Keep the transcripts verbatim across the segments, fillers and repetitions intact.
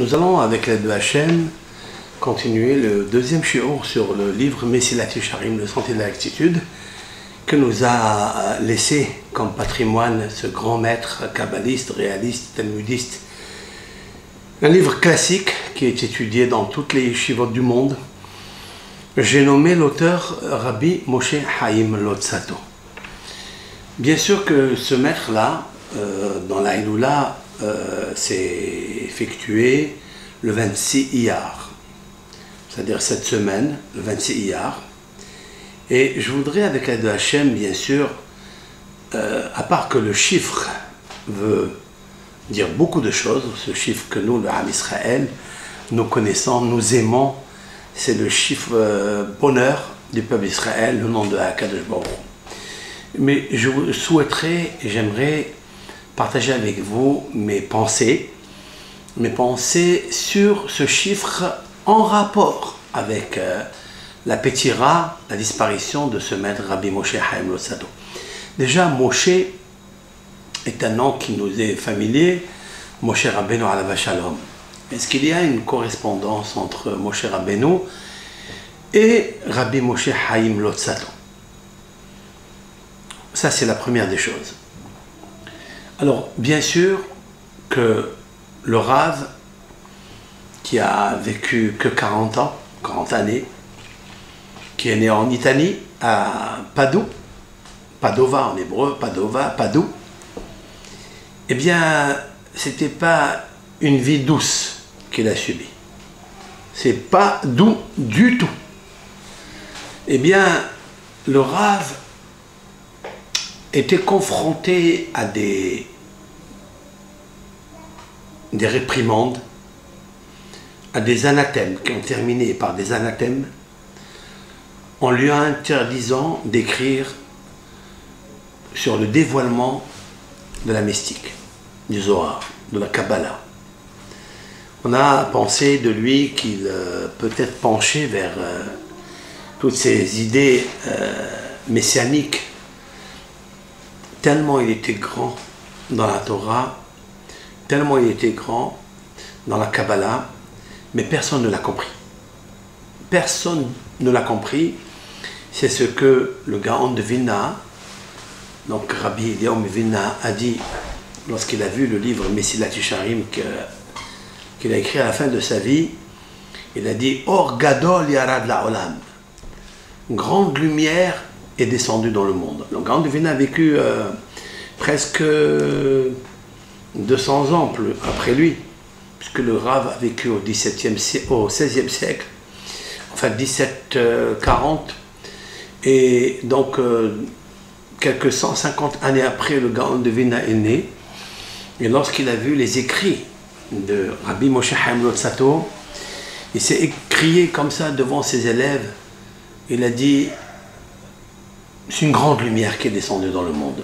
Nous allons, avec l'aide de Hachem, continuer le deuxième shiur sur le livre Mesilat Yesharim, le Sentier de la Rectitude, que nous a laissé comme patrimoine ce grand maître kabbaliste, réaliste, talmudiste. Un livre classique qui est étudié dans toutes les yeshivot du monde. J'ai nommé l'auteur Rabbi Moshe Chaim Luzzatto. Bien sûr que ce maître-là, euh, dans la Iloula, euh, s'est effectué le vingt-six Iyar, c'est-à-dire cette semaine, le vingt-six Iyar. Et je voudrais, avec l'aide de Hachem, bien sûr, euh, à part que le chiffre veut dire beaucoup de choses, ce chiffre que nous, le Ham Israël, nous connaissons, nous aimons, c'est le chiffre euh, bonheur du peuple d'Israël, le nom de Hakadosh Baruch Hu. Mais je souhaiterais, j'aimerais partager avec vous mes pensées, mes pensées sur ce chiffre en rapport avec euh, la pétira, la disparition de ce maître Rabbi Moshe Chaim Luzzatto. Déjà, Moshe est un nom qui nous est familier, Moshe Rabbeinu alav shalom. Est-ce qu'il y a une correspondance entre Moshe Rabbeinu et Rabbi Moshe Chaim Luzzatto? Ça, c'est la première des choses. Alors, bien sûr que le Rav, qui a vécu que quarante ans, quarante années, qui est né en Italie, à Padoue, Padova en hébreu, Padova, Padoue, eh bien, c'était pas une vie douce qu'il a subie. C'est pas doux du tout. Eh bien, le Rav était confronté à des, des réprimandes, à des anathèmes qui ont terminé par des anathèmes, en lui interdisant d'écrire sur le dévoilement de la mystique, du Zohar, de la Kabbalah. On a pensé de lui qu'il euh, peut-être penché vers euh, toutes ces idées euh, messianiques, tellement il était grand dans la Torah, tellement il était grand dans la Kabbalah, mais personne ne l'a compris. Personne ne l'a compris. C'est ce que le Gaon de Vilna, donc Rabbi Eliyahu Vilna, a dit lorsqu'il a vu le livre Mesilat Yesharim qu'il a écrit à la fin de sa vie. Il a dit Or Gadol Yarad La'olam. Une grande lumière est descendue dans le monde. Le Gaon de Vilna a vécu euh, presque deux cents ans plus après lui, puisque le Rav a vécu au dix-septième, au seizième siècle, enfin dix-sept quarante, et donc euh, quelques cent cinquante années après, le Gaon de Vilna est né, et lorsqu'il a vu les écrits de Rabbi Moshe Chaim Luzzatto, il s'est écrié comme ça devant ses élèves, il a dit c'est une grande lumière qui est descendue dans le monde.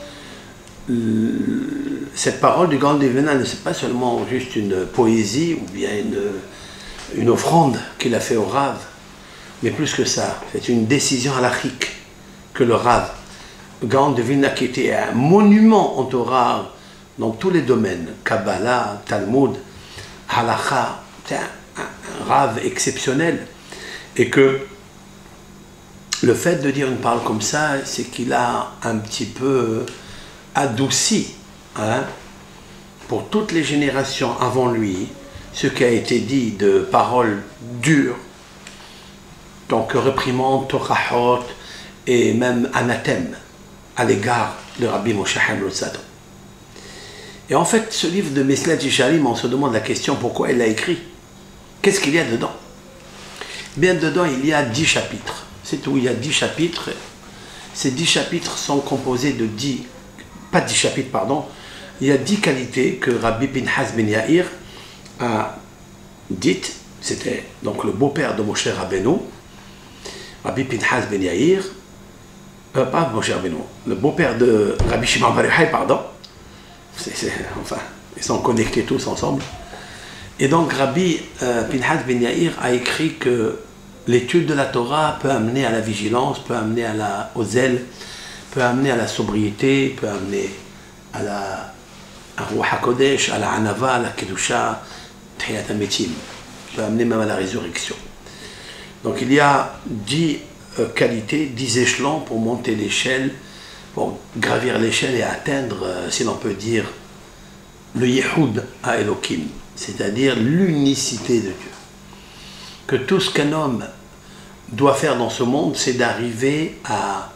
Cette parole du Gaon de Vilna ne c'est pas seulement juste une poésie ou bien une, une offrande qu'il a fait au Rav, mais plus que ça, c'est une décision halachique que le Rav, le Gaon de Vilna, qui était un monument en Torah dans tous les domaines, Kabbalah, Talmud, Halacha, c'est un, un, un Rav exceptionnel, et que le fait de dire une parole comme ça, c'est qu'il a un petit peu adouci, hein, pour toutes les générations avant lui, ce qui a été dit de paroles dures, donc réprimande, torahot et même anathème à l'égard de Rabbi Moshe Chaim Luzzatto. Et en fait, ce livre de Mesilat Yesharim, on se demande la question pourquoi il l'a écrit. Qu'est-ce qu'il y a dedans? Bien dedans, il y a dix chapitres. C'est tout, il y a dix chapitres. Ces dix chapitres sont composés de dix, pas dix chapitres, pardon. Il y a dix qualités que Rabbi Pinhas Ben Yair a dites. C'était donc le beau-père de Moshe Rabbeinu, Rabbi Pinhas Ben Yair, euh, pas Moshe Rabbeinu, le beau-père de Rabbi Shimon Bar Yochai, pardon. C'est, c'est, enfin, ils sont connectés tous ensemble. Et donc Rabbi euh, Pinhas Ben Yair a écrit que l'étude de la Torah peut amener à la vigilance, peut amener à la, au zèle, peut amener à la sobriété, peut amener à la à Ruach HaKodesh, à la Hanava, à la Kedusha, Tahiyat al-Metim, qui peut amener même à la résurrection. Donc il y a dix euh, qualités, dix échelons pour monter l'échelle, pour gravir l'échelle et atteindre, euh, si l'on peut dire, le Yehoud à Elohim, c'est-à-dire l'unicité de Dieu. Que tout ce qu'un homme doit faire dans ce monde, c'est d'arriver à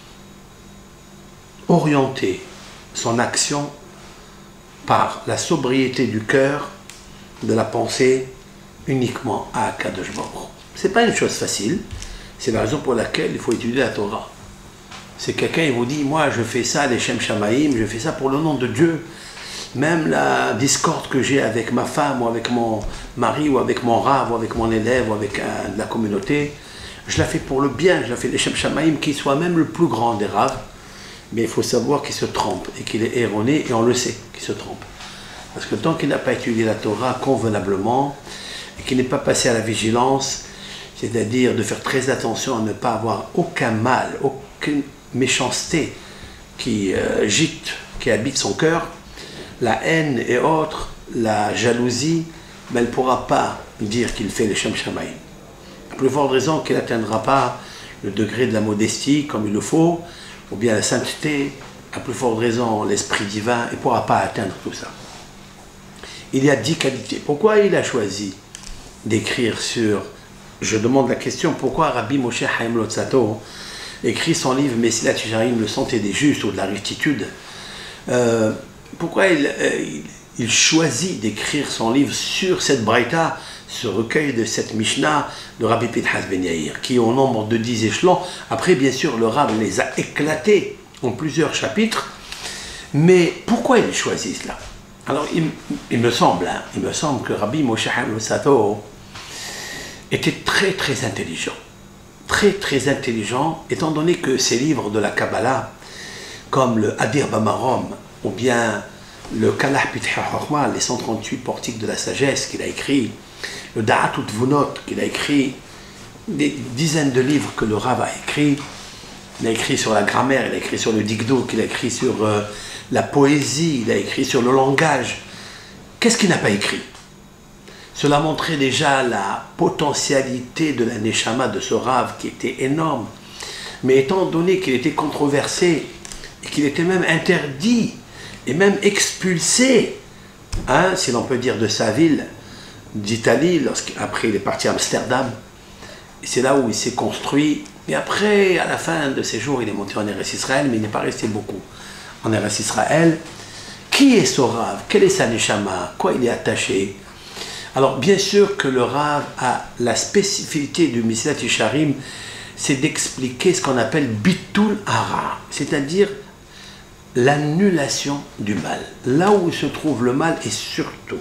orienter son action par la sobriété du cœur, de la pensée, uniquement à Kadosh Baruch Hu. Ce n'est pas une chose facile, c'est la raison pour laquelle il faut étudier la Torah. C'est quelqu'un qui vous dit, moi je fais ça, les Shem Shamaïm, je fais ça pour le nom de Dieu. Même la discorde que j'ai avec ma femme, ou avec mon mari, ou avec mon rave, ou avec mon élève, ou avec un, la communauté, je la fais pour le bien, je la fais les Shem Shamaïm, qui soit même le plus grand des raves. Mais il faut savoir qu'il se trompe, et qu'il est erroné, et on le sait qu'il se trompe. Parce que tant qu'il n'a pas étudié la Torah convenablement, et qu'il n'est pas passé à la vigilance, c'est-à-dire de faire très attention à ne pas avoir aucun mal, aucune méchanceté qui euh, gîte, qui habite son cœur, la haine et autres, la jalousie, ben, elle ne pourra pas dire qu'il fait les Shem Shamaïm. À plus forte raison qu'il n'atteindra pas le degré de la modestie comme il le faut, ou bien la sainteté, à plus forte raison l'esprit divin, il ne pourra pas atteindre tout ça. Il y a dix qualités. Pourquoi il a choisi d'écrire sur... Je demande la question, pourquoi Rabbi Moshe Chaim Luzzatto écrit son livre Mesilat Yesharim, le santé des justes ou de la rectitude? euh, Pourquoi il, euh, il, il choisit d'écrire son livre sur cette Braïta, ce recueil de cette Mishnah de Rabbi Pinhas Ben Yair, qui est au nombre de dix échelons? Après, bien sûr, le Rav les a éclatés en plusieurs chapitres, mais pourquoi il choisit cela? Alors, il, il me semble, hein, il me semble que Rabbi Moshe Chaim Luzzatto était très très intelligent, très très intelligent, étant donné que ces livres de la Kabbalah, comme le Adir Bamarom, ou bien le Kalah Pitcha Chochma, les cent trente-huit portiques de la sagesse qu'il a écrit, le Da'at Utvunot qu'il a écrit, des dizaines de livres que le Rav a écrit. Il a écrit sur la grammaire, il a écrit sur le dikdou, il a écrit sur euh, la poésie, il a écrit sur le langage. Qu'est-ce qu'il n'a pas écrit? Cela montrait déjà la potentialité de la Neshama de ce Rav qui était énorme. Mais étant donné qu'il était controversé et qu'il était même interdit et même expulsé, hein, si l'on peut dire, de sa ville d'Italie, lorsqu'après il est parti à Amsterdam, et c'est là où il s'est construit. Et après, à la fin de ses jours, il est monté en Eretz Israël, mais il n'est pas resté beaucoup en Eretz Israël. Qui est ce Rav? Quelle est sa Neshama? Quoi il est attaché? Alors, bien sûr que le Rav a la spécificité du Mesilat Yesharim, c'est d'expliquer ce qu'on appelle Bitul Hara, c'est-à-dire l'annulation du mal. Là où se trouve le mal, et surtout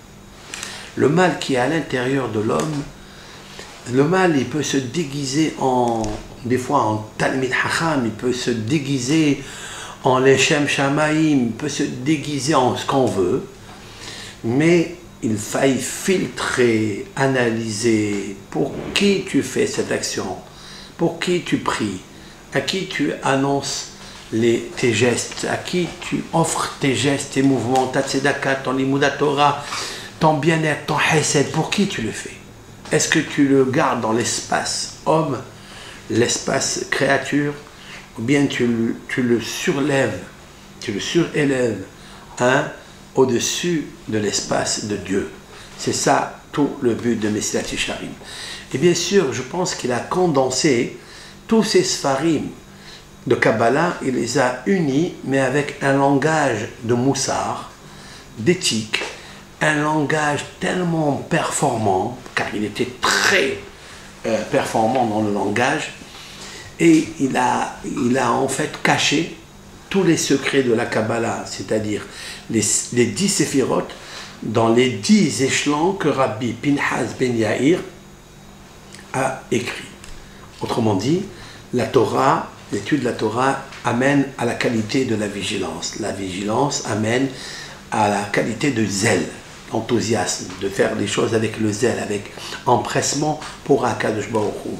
le mal qui est à l'intérieur de l'homme. Le mal, il peut se déguiser en, des fois en Talmid Hacham, il peut se déguiser en Leshem Shamaïm, il peut se déguiser en ce qu'on veut, mais il faille filtrer, analyser pour qui tu fais cette action, pour qui tu pries, à qui tu annonces les, tes gestes, à qui tu offres tes gestes, tes mouvements, ta tzedaka, ton limouda Torah, ton bien-être, ton hesed, pour qui tu le fais? Est-ce que tu le gardes dans l'espace homme, l'espace créature, ou bien tu le, tu le surlèves, tu le surélèves, hein, au-dessus de l'espace de Dieu? C'est ça tout le but de Mesilat Yesharim. Et bien sûr, je pense qu'il a condensé tous ces sfarim de Kabbalah, il les a unis, mais avec un langage de moussar, d'éthique, un langage tellement performant, car il était très euh, performant dans le langage, et il a, il a en fait caché tous les secrets de la Kabbalah, c'est-à-dire les, les dix séphirotes, dans les dix échelons que Rabbi Pinhas Ben Yair a écrit. Autrement dit, la Torah, l'étude de la Torah amène à la qualité de la vigilance. La vigilance amène à la qualité de zèle, enthousiasme, de faire les choses avec le zèle, avec empressement pour Akadosh Baruch Hu.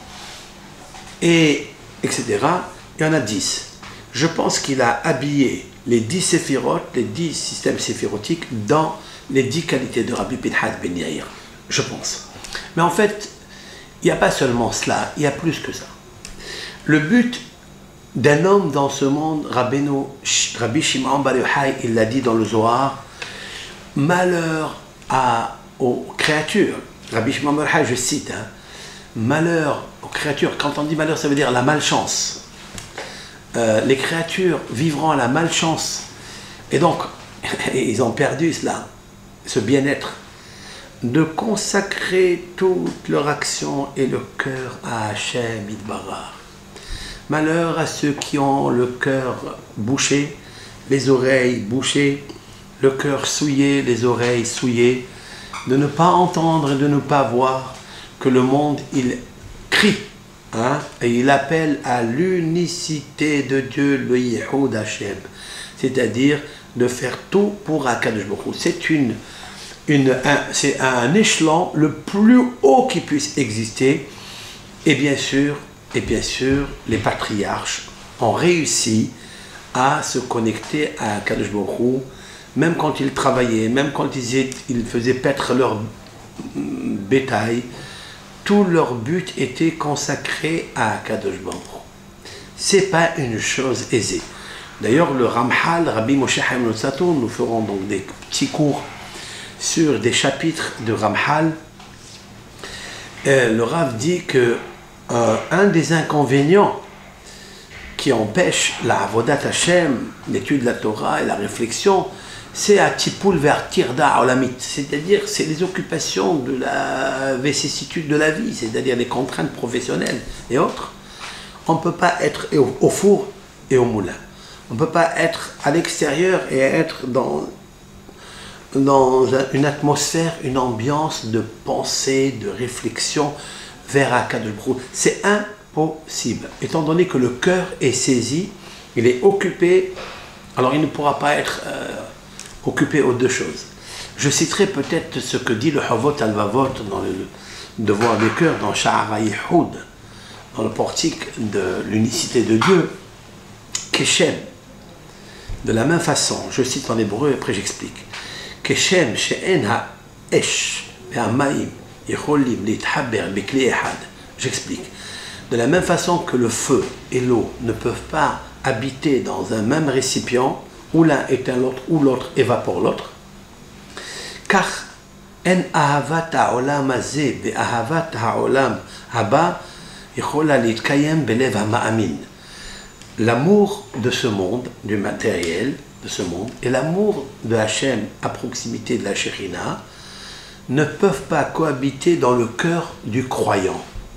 Et, et cetera. Il y en a dix. Je pense qu'il a habillé les dix séphirotes, les dix systèmes séphirotiques dans les dix qualités de Rabbi Pinhas Ben Yair, je pense. Mais en fait, il n'y a pas seulement cela, il y a plus que ça. Le but d'un homme dans ce monde, Rabbeinu, Rabbi Shimon Bar Yochai, il l'a dit dans le Zohar, malheur à, aux créatures. Rabbi Shimon Bar Yochai, je cite, hein, malheur aux créatures. Quand on dit malheur, ça veut dire la malchance. Euh, les créatures vivront à la malchance. Et donc, ils ont perdu cela, ce bien-être, de consacrer toute leur action et le cœur à Hachem Yitbarach. Malheur à ceux qui ont le cœur bouché, les oreilles bouchées, le cœur souillé, les oreilles souillées, de ne pas entendre et de ne pas voir que le monde, il crie, hein, et il appelle à l'unicité de Dieu, le Yehoud Hashem, c'est-à-dire de faire tout pour Akadosh Baruch Hu. C'est une, une, un, c'est un échelon le plus haut qui puisse exister, et bien sûr, et bien sûr, les patriarches ont réussi à se connecter à Akadosh Baruch Hu, même quand ils travaillaient, même quand ils, ils faisaient paître leur bétail, tout leur but était consacré à Akadosh Baruch Hu. C'est pas une chose aisée. D'ailleurs, le Ramchal, Rabbi Moshe Chaim Luzzatto, nous ferons donc des petits cours sur des chapitres de Ramchal. Euh, le Rav dit que euh, un des inconvénients qui empêche la Avodat Hashem, l'étude de la Torah et la réflexion, c'est à Tipoul vers Tirda Olamit, c'est-à-dire c'est les occupations de la vicissitude de la vie, c'est-à-dire les contraintes professionnelles et autres. On ne peut pas être au, au four et au moulin. On ne peut pas être à l'extérieur et être dans, dans une atmosphère, une ambiance de pensée, de réflexion vers Akadosh Baruch Hu. C'est impossible. Étant donné que le cœur est saisi, il est occupé, alors il ne pourra pas être euh, occupé aux deux choses. Je citerai peut-être ce que dit le Havot al-Vavot dans le devoir du cœur, dans Sha'ar HaYichud, dans le portique de l'unicité de Dieu, Keshem. De la même façon, je cite en hébreu et après j'explique. Keshem she'en ha'esh ve'hamayim yicholim lithaber bekli ehad. J'explique. De la même façon que le feu et l'eau ne peuvent pas habiter dans un même récipient, où l'un éteint l'autre, ou l'autre évapore l'autre, car en ahavat ha'olam hazeh ve'ahavat ha'olam haba yichola litkayem belev ha'ma'amin. L'amour de ce monde, du matériel de ce monde, et l'amour de Hachem à proximité de la Shekhinah ne peuvent pas cohabiter dans le cœur du croyant.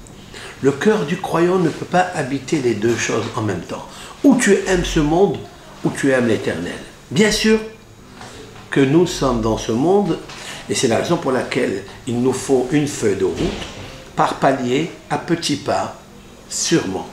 Le cœur du croyant ne peut pas habiter les deux choses en même temps. Ou tu aimes ce monde, ou tu aimes l'Éternel. Bien sûr que nous sommes dans ce monde, et c'est la raison pour laquelle il nous faut une feuille de route, par palier, à petits pas, sûrement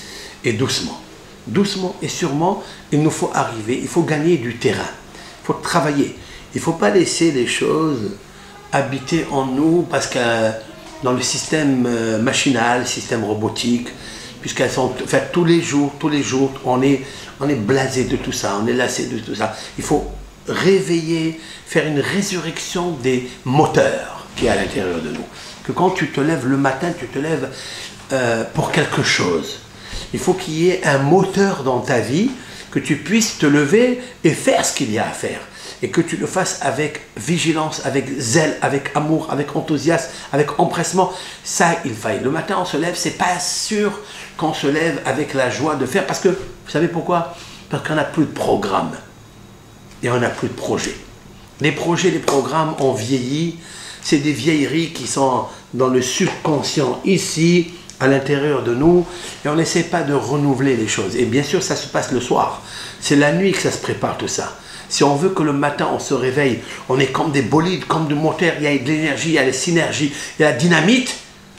et doucement. Doucement et sûrement, il nous faut arriver, il faut gagner du terrain, il faut travailler. Il ne faut pas laisser les choses habiter en nous parce que dans le système machinal, le système robotique, puisqu'elles sont faites tous les jours, tous les jours, on est, on est blasé de tout ça, on est lassé de tout ça. Il faut réveiller, faire une résurrection des moteurs qui est à l'intérieur de nous. Que quand tu te lèves le matin, tu te lèves euh, pour quelque chose. Il faut qu'il y ait un moteur dans ta vie, que tu puisses te lever et faire ce qu'il y a à faire. Et que tu le fasses avec vigilance, avec zèle, avec amour, avec enthousiasme, avec empressement. Ça, il faille. Le matin, on se lève, c'est pas sûr qu'on se lève avec la joie de faire. Parce que, vous savez pourquoi? Parce qu'on n'a plus de programme. Et on n'a plus de projet. Les projets, les programmes ont vieilli. C'est des vieilleries qui sont dans le subconscient ici, à l'intérieur de nous, et on n'essaie pas de renouveler les choses. Et bien sûr, ça se passe le soir. C'est la nuit que ça se prépare tout ça. Si on veut que le matin, on se réveille, on est comme des bolides, comme des moteurs, il y a de l'énergie, il y a la synergie, il y a la dynamite,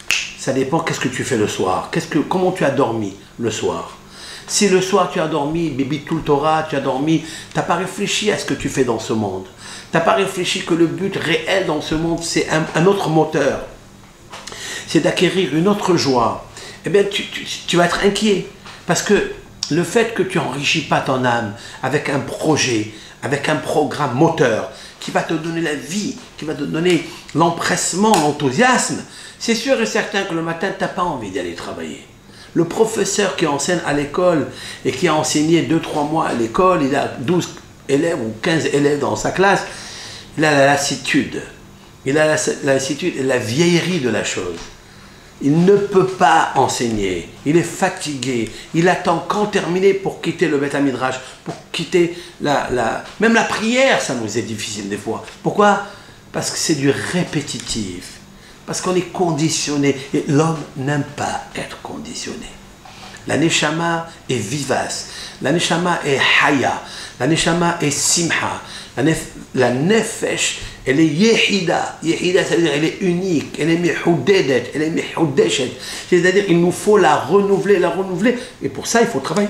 ça dépend qu'est-ce que tu fais le soir. Qu'est-ce que, comment tu as dormi le soir? Si le soir tu as dormi, Bibi Tout Torah, tu as dormi, tu n'as pas réfléchi à ce que tu fais dans ce monde. Tu n'as pas réfléchi que le but réel dans ce monde, c'est un, un autre moteur. C'est d'acquérir une autre joie. Eh bien, tu, tu, tu vas être inquiet. Parce que le fait que tu n'enrichis pas ton âme avec un projet, avec un programme moteur qui va te donner la vie, qui va te donner l'empressement, l'enthousiasme, c'est sûr et certain que le matin, tu n'as pas envie d'aller travailler. Le professeur qui enseigne à l'école et qui a enseigné deux trois mois à l'école, il a douze élèves ou quinze élèves dans sa classe, il a la lassitude, il a la, la lassitude et la vieillerie de la chose. Il ne peut pas enseigner, il est fatigué, il attend quand terminer pour quitter le Beth Midrash, pour quitter la, la... Même la prière, ça nous est difficile des fois. Pourquoi? Parce que c'est du répétitif, parce qu'on est conditionné, et l'homme n'aime pas être conditionné. La Neshama est vivace, la Neshama est Haya, la Neshama est Simha, la, nef la Nefesh, elle est Yehida. Yehida, c'est-à-dire elle est unique, elle est Mehoudedet, elle est Mehoudeshet. C'est-à-dire il nous faut la renouveler, la renouveler. Et pour ça, il faut travailler.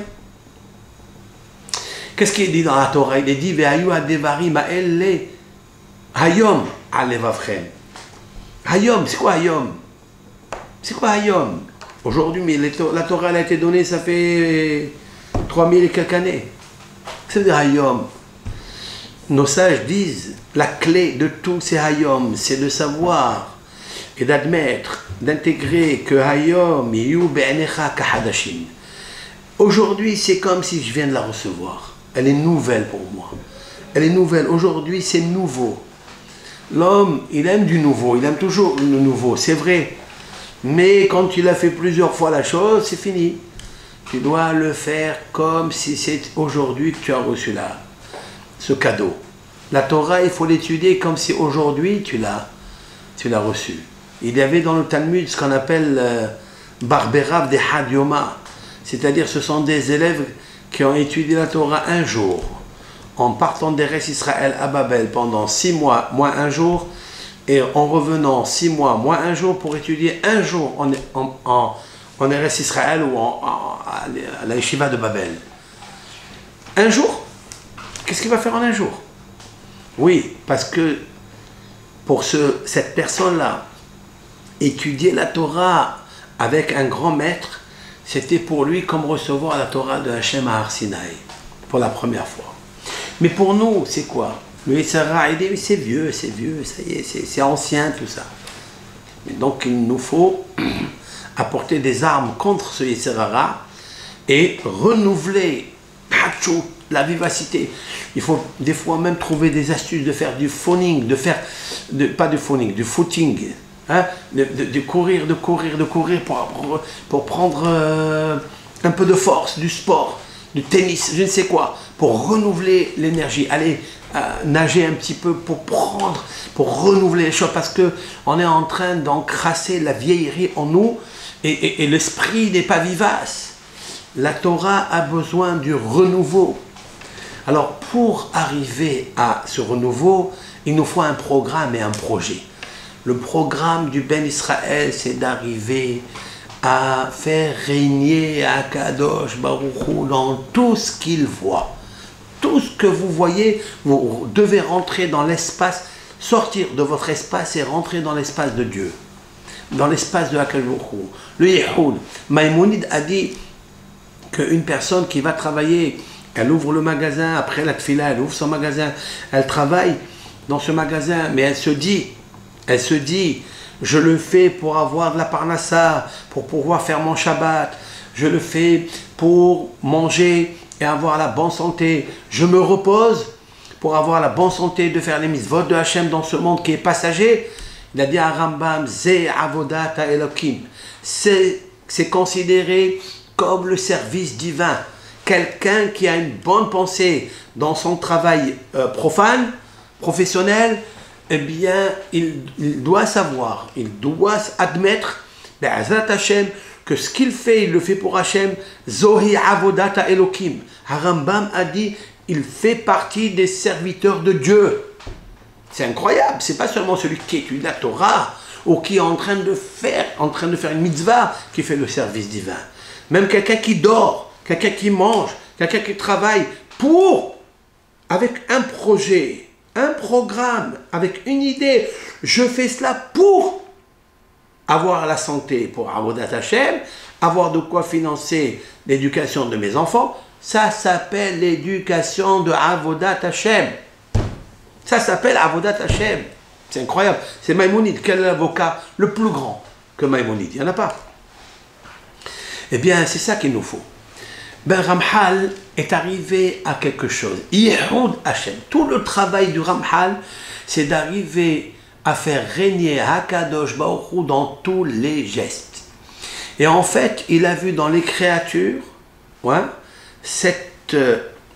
Qu'est-ce qu'il dit dans la Torah? Il est dit Ve'ayu adevarim ha'ele hayom alevavchem. Hayom, c'est quoi Hayom? C'est quoi Hayom? Aujourd'hui, mais la Torah elle a été donnée, ça fait trois mille et quelques années. Ça veut dire Hayom. Nos sages disent, la clé de tout c'est Hayom, c'est de savoir et d'admettre, d'intégrer que Hayom yu be'enecha kahadashim. Aujourd'hui, c'est comme si je viens de la recevoir. Elle est nouvelle pour moi. Elle est nouvelle. Aujourd'hui, c'est nouveau. L'homme, il aime du nouveau, il aime toujours le nouveau, c'est vrai. Mais quand tu l'as fait plusieurs fois la chose, c'est fini. Tu dois le faire comme si c'est aujourd'hui que tu as reçu là. Ce cadeau. La Torah, il faut l'étudier comme si aujourd'hui tu l'as tu l'as reçu. Il y avait dans le Talmud ce qu'on appelle euh, Barberav de Hadyoma, c'est-à-dire ce sont des élèves qui ont étudié la Torah un jour, en partant d'Eretz Israël à Babel pendant six mois, moins un jour, et en revenant six mois, moins un jour pour étudier un jour en, en, en, en Eretz Israël ou en, en, à la Yeshiva de Babel. Un jour. Qu'est-ce qu'il va faire en un jour? Oui, parce que pour ce, cette personne-là, étudier la Torah avec un grand maître, c'était pour lui comme recevoir la Torah de Hachem à Har Sinaï, pour la première fois. Mais pour nous, c'est quoi? Le Yitzhara, il dit, c'est vieux, c'est vieux, ça y est, c'est ancien tout ça. Et donc il nous faut apporter des armes contre ce Yitzhara et renouveler la vivacité. Il faut des fois même trouver des astuces de faire du phoning, de faire, de, pas du phoning, du footing, hein, de, de, de courir, de courir, de courir pour, pour, pour prendre euh, un peu de force, du sport, du tennis, je ne sais quoi, pour renouveler l'énergie. Aller euh, nager un petit peu pour prendre, pour renouveler les choses, parce que on est en train d'encrasser la vieillerie en nous et, et, et l'esprit n'est pas vivace. La Torah a besoin du renouveau. Alors, pour arriver à ce renouveau, il nous faut un programme et un projet. Le programme du Ben Israël, c'est d'arriver à faire régner Akadosh Baruch Hu dans tout ce qu'il voit. Tout ce que vous voyez, vous devez rentrer dans l'espace, sortir de votre espace et rentrer dans l'espace de Dieu, dans l'espace de Akadosh Baruch Hu. Le Yehoud, Maïmonide a dit qu'une personne qui va travailler, elle ouvre le magasin, après la tfila, elle ouvre son magasin, elle travaille dans ce magasin, mais elle se dit, elle se dit, je le fais pour avoir de la parnassa, pour pouvoir faire mon Shabbat, je le fais pour manger et avoir la bonne santé, je me repose pour avoir la bonne santé de faire les mitzvot de Hachem dans ce monde qui est passager. Il a dit à Rambam, Ze avodat Elokim, c'est considéré comme le service divin. Quelqu'un qui a une bonne pensée dans son travail euh, profane, professionnel, eh bien, il, il doit savoir, il doit admettre, Hashem, que ce qu'il fait, il le fait pour Hachem. Zohi avodata Elokim. Harambam a dit, il fait partie des serviteurs de Dieu. C'est incroyable. C'est pas seulement celui qui étudie la Torah ou qui est en train de faire, en train de faire une mitzvah qui fait le service divin. Même quelqu'un qui dort, quelqu'un qui mange, quelqu'un qui travaille pour, avec un projet, un programme, avec une idée. Je fais cela pour avoir la santé, pour Avodat Hashem, avoir de quoi financer l'éducation de mes enfants, ça s'appelle l'éducation de Avodat Hashem. Ça s'appelle Avodat Hashem. C'est incroyable. C'est Maïmonide. Quel est l'avocat le plus grand que Maïmonide? Il n'y en a pas. Eh bien, c'est ça qu'il nous faut. Ben, Ramchal est arrivé à quelque chose. Yihoud Hashem. Tout le travail du Ramchal, c'est d'arriver à faire régner Hakadosh Baruch Hu dans tous les gestes. Et en fait, il a vu dans les créatures ouais, cette, euh,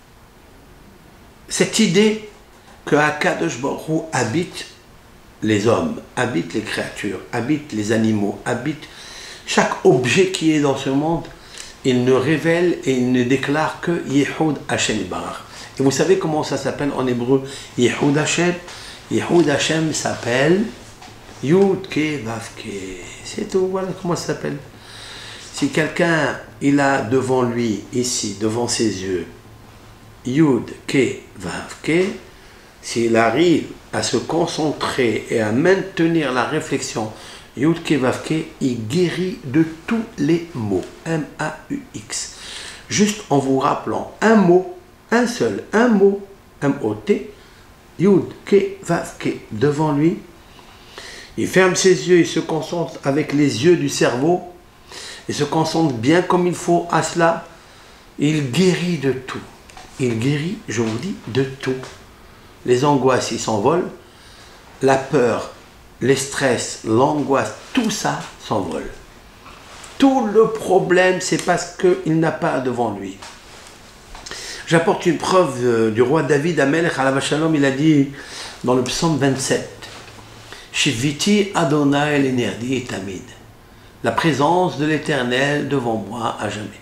cette idée que Hakadosh Baruch Hu habite les hommes, habite les créatures, habite les animaux, habite chaque objet qui est dans ce monde. Il ne révèle et il ne déclare que Yihoud Hashem Barach. Et vous savez comment ça s'appelle en hébreu Yihoud Hashem? Yihoud Hashem s'appelle Yud Ke Vav Ke. C'est tout, voilà comment ça s'appelle. Si quelqu'un, il a devant lui, ici, devant ses yeux, Yud Ke Vav Ke, s'il arrive à se concentrer et à maintenir la réflexion, Yud Ke Vav Ke, il guérit de tous les mots. M A U X. Juste en vous rappelant un mot, un seul, un mot, M O T, Yud Ke Vav Ke, devant lui. Il ferme ses yeux, il se concentre avec les yeux du cerveau, il se concentre bien comme il faut à cela. Il guérit de tout. Il guérit, je vous dis, de tout. Les angoisses, ils s'envolent. La peur, les stress, l'angoisse, tout ça s'envole. Tout le problème, c'est parce qu'il n'a pas devant lui. J'apporte une preuve euh, du roi David, Amelech alav shalom, il a dit dans le psaume vingt-sept, Shiviti Adonai l'Enerdi et Tamid, la présence de l'Éternel devant moi à jamais.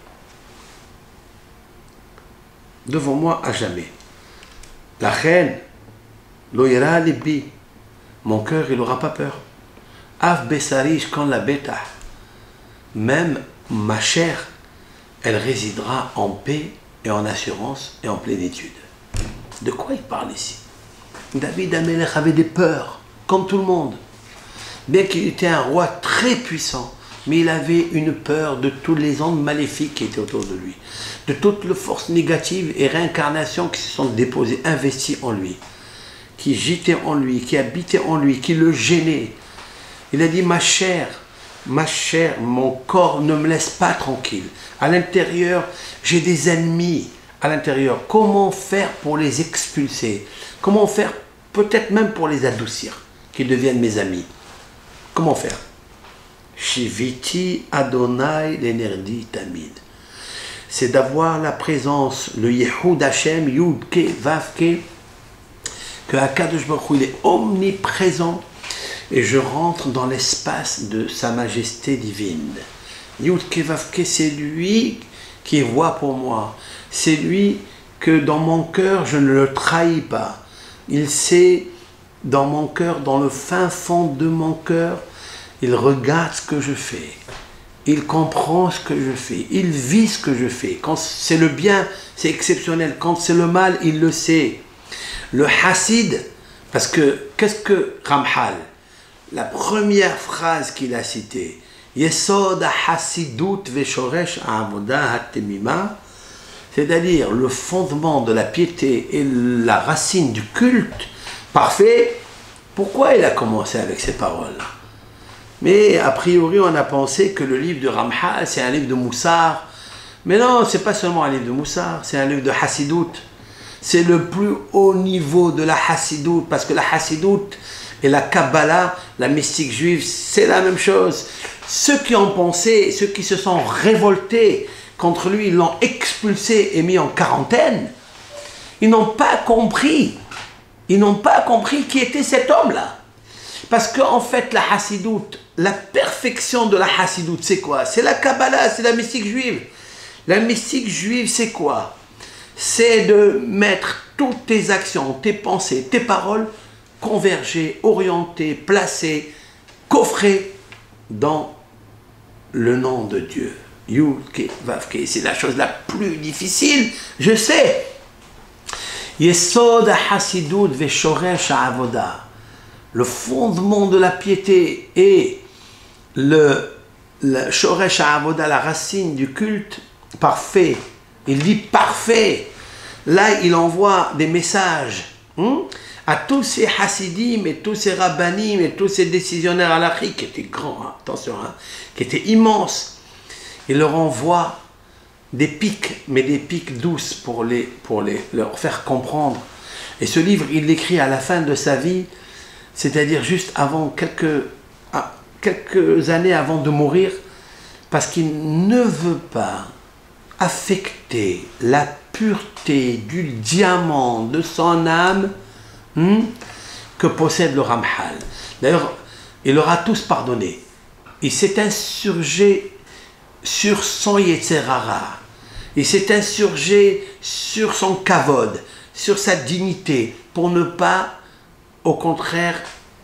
Devant moi à jamais. La reine, l'oïra libi, mon cœur, il n'aura pas peur. Av besarish quand la bêta, même ma chair, elle résidera en paix et en assurance et en plénitude. De quoi il parle ici? David Amelech avait des peurs, comme tout le monde. Bien qu'il était un roi très puissant, mais il avait une peur de tous les ondes maléfiques qui étaient autour de lui, de toutes les forces négatives et réincarnations qui se sont déposées, investies en lui, qui gîtaient en lui, qui habitaient en lui, qui le gênaient. Il a dit, ma chair, ma chair, mon corps ne me laisse pas tranquille. À l'intérieur, j'ai des ennemis à l'intérieur. Comment faire pour les expulser? Comment faire peut-être même pour les adoucir, qu'ils deviennent mes amis? Comment faire? Shiviti Adonai l'Enerdi Tamid. C'est d'avoir la présence, le Yihoud Hashem, Yud Ke Vav Ke, que Hakadosh Baruch Hu, il est omniprésent, et je rentre dans l'espace de sa majesté divine. Yud Ke Vav Ke, c'est lui qui voit pour moi. C'est lui que dans mon cœur, je ne le trahis pas. Il sait, dans mon cœur, dans le fin fond de mon cœur, il regarde ce que je fais. Il comprend ce que je fais. Il vit ce que je fais. Quand c'est le bien, c'est exceptionnel. Quand c'est le mal, il le sait. Le Hassid, parce que, qu'est-ce que Ramchal? La première phrase qu'il a citée, Yesod ha-Hassidut ve'shoresh ha'avoda ha'temima, c'est-à-dire le fondement de la piété et la racine du culte parfait. Pourquoi il a commencé avec ces paroles? Mais a priori, on a pensé que le livre de Ramchal, c'est un livre de Moussar. Mais non, c'est pas seulement un livre de Moussar, c'est un livre de Hassidut. C'est le plus haut niveau de la Hassidut, parce que la Hassidut et la Kabbalah, la mystique juive, c'est la même chose. Ceux qui ont pensé, ceux qui se sont révoltés contre lui, ils l'ont expulsé et mis en quarantaine. Ils n'ont pas compris. Ils n'ont pas compris qui était cet homme-là. Parce qu'en fait, la Hassidut, la perfection de la Hassidut, c'est quoi? C'est la Kabbalah, c'est la mystique juive. La mystique juive, c'est quoi? C'est de mettre toutes tes actions, tes pensées, tes paroles converger, orienter, placer, coffrer dans le nom de Dieu. Yud Ke Vav Ke, c'est la chose la plus difficile, je sais. Yesod ha-Hassidut ve'shoresh ha'avoda, le fondement de la piété et le, le Shoresh HaAvoda, la racine du culte parfait. Il dit parfait. Là, il envoie des messages hein, à tous ces hassidim et tous ces rabbanim et tous ces décisionnaires halachiques qui étaient grands, hein, attention, hein, qui étaient immenses. Il leur envoie des piques, mais des piques douces pour, les, pour les, leur faire comprendre. Et ce livre, il l'écrit à la fin de sa vie, c'est-à-dire juste avant, quelques, quelques années avant de mourir, parce qu'il ne veut pas affecter la pureté du diamant de son âme hmm, que possède le Ramchal. D'ailleurs, il leur a tous pardonné. Il s'est insurgé sur son Yetzer Hara. Il s'est insurgé sur son kavod, sur sa dignité, pour ne pas, au contraire,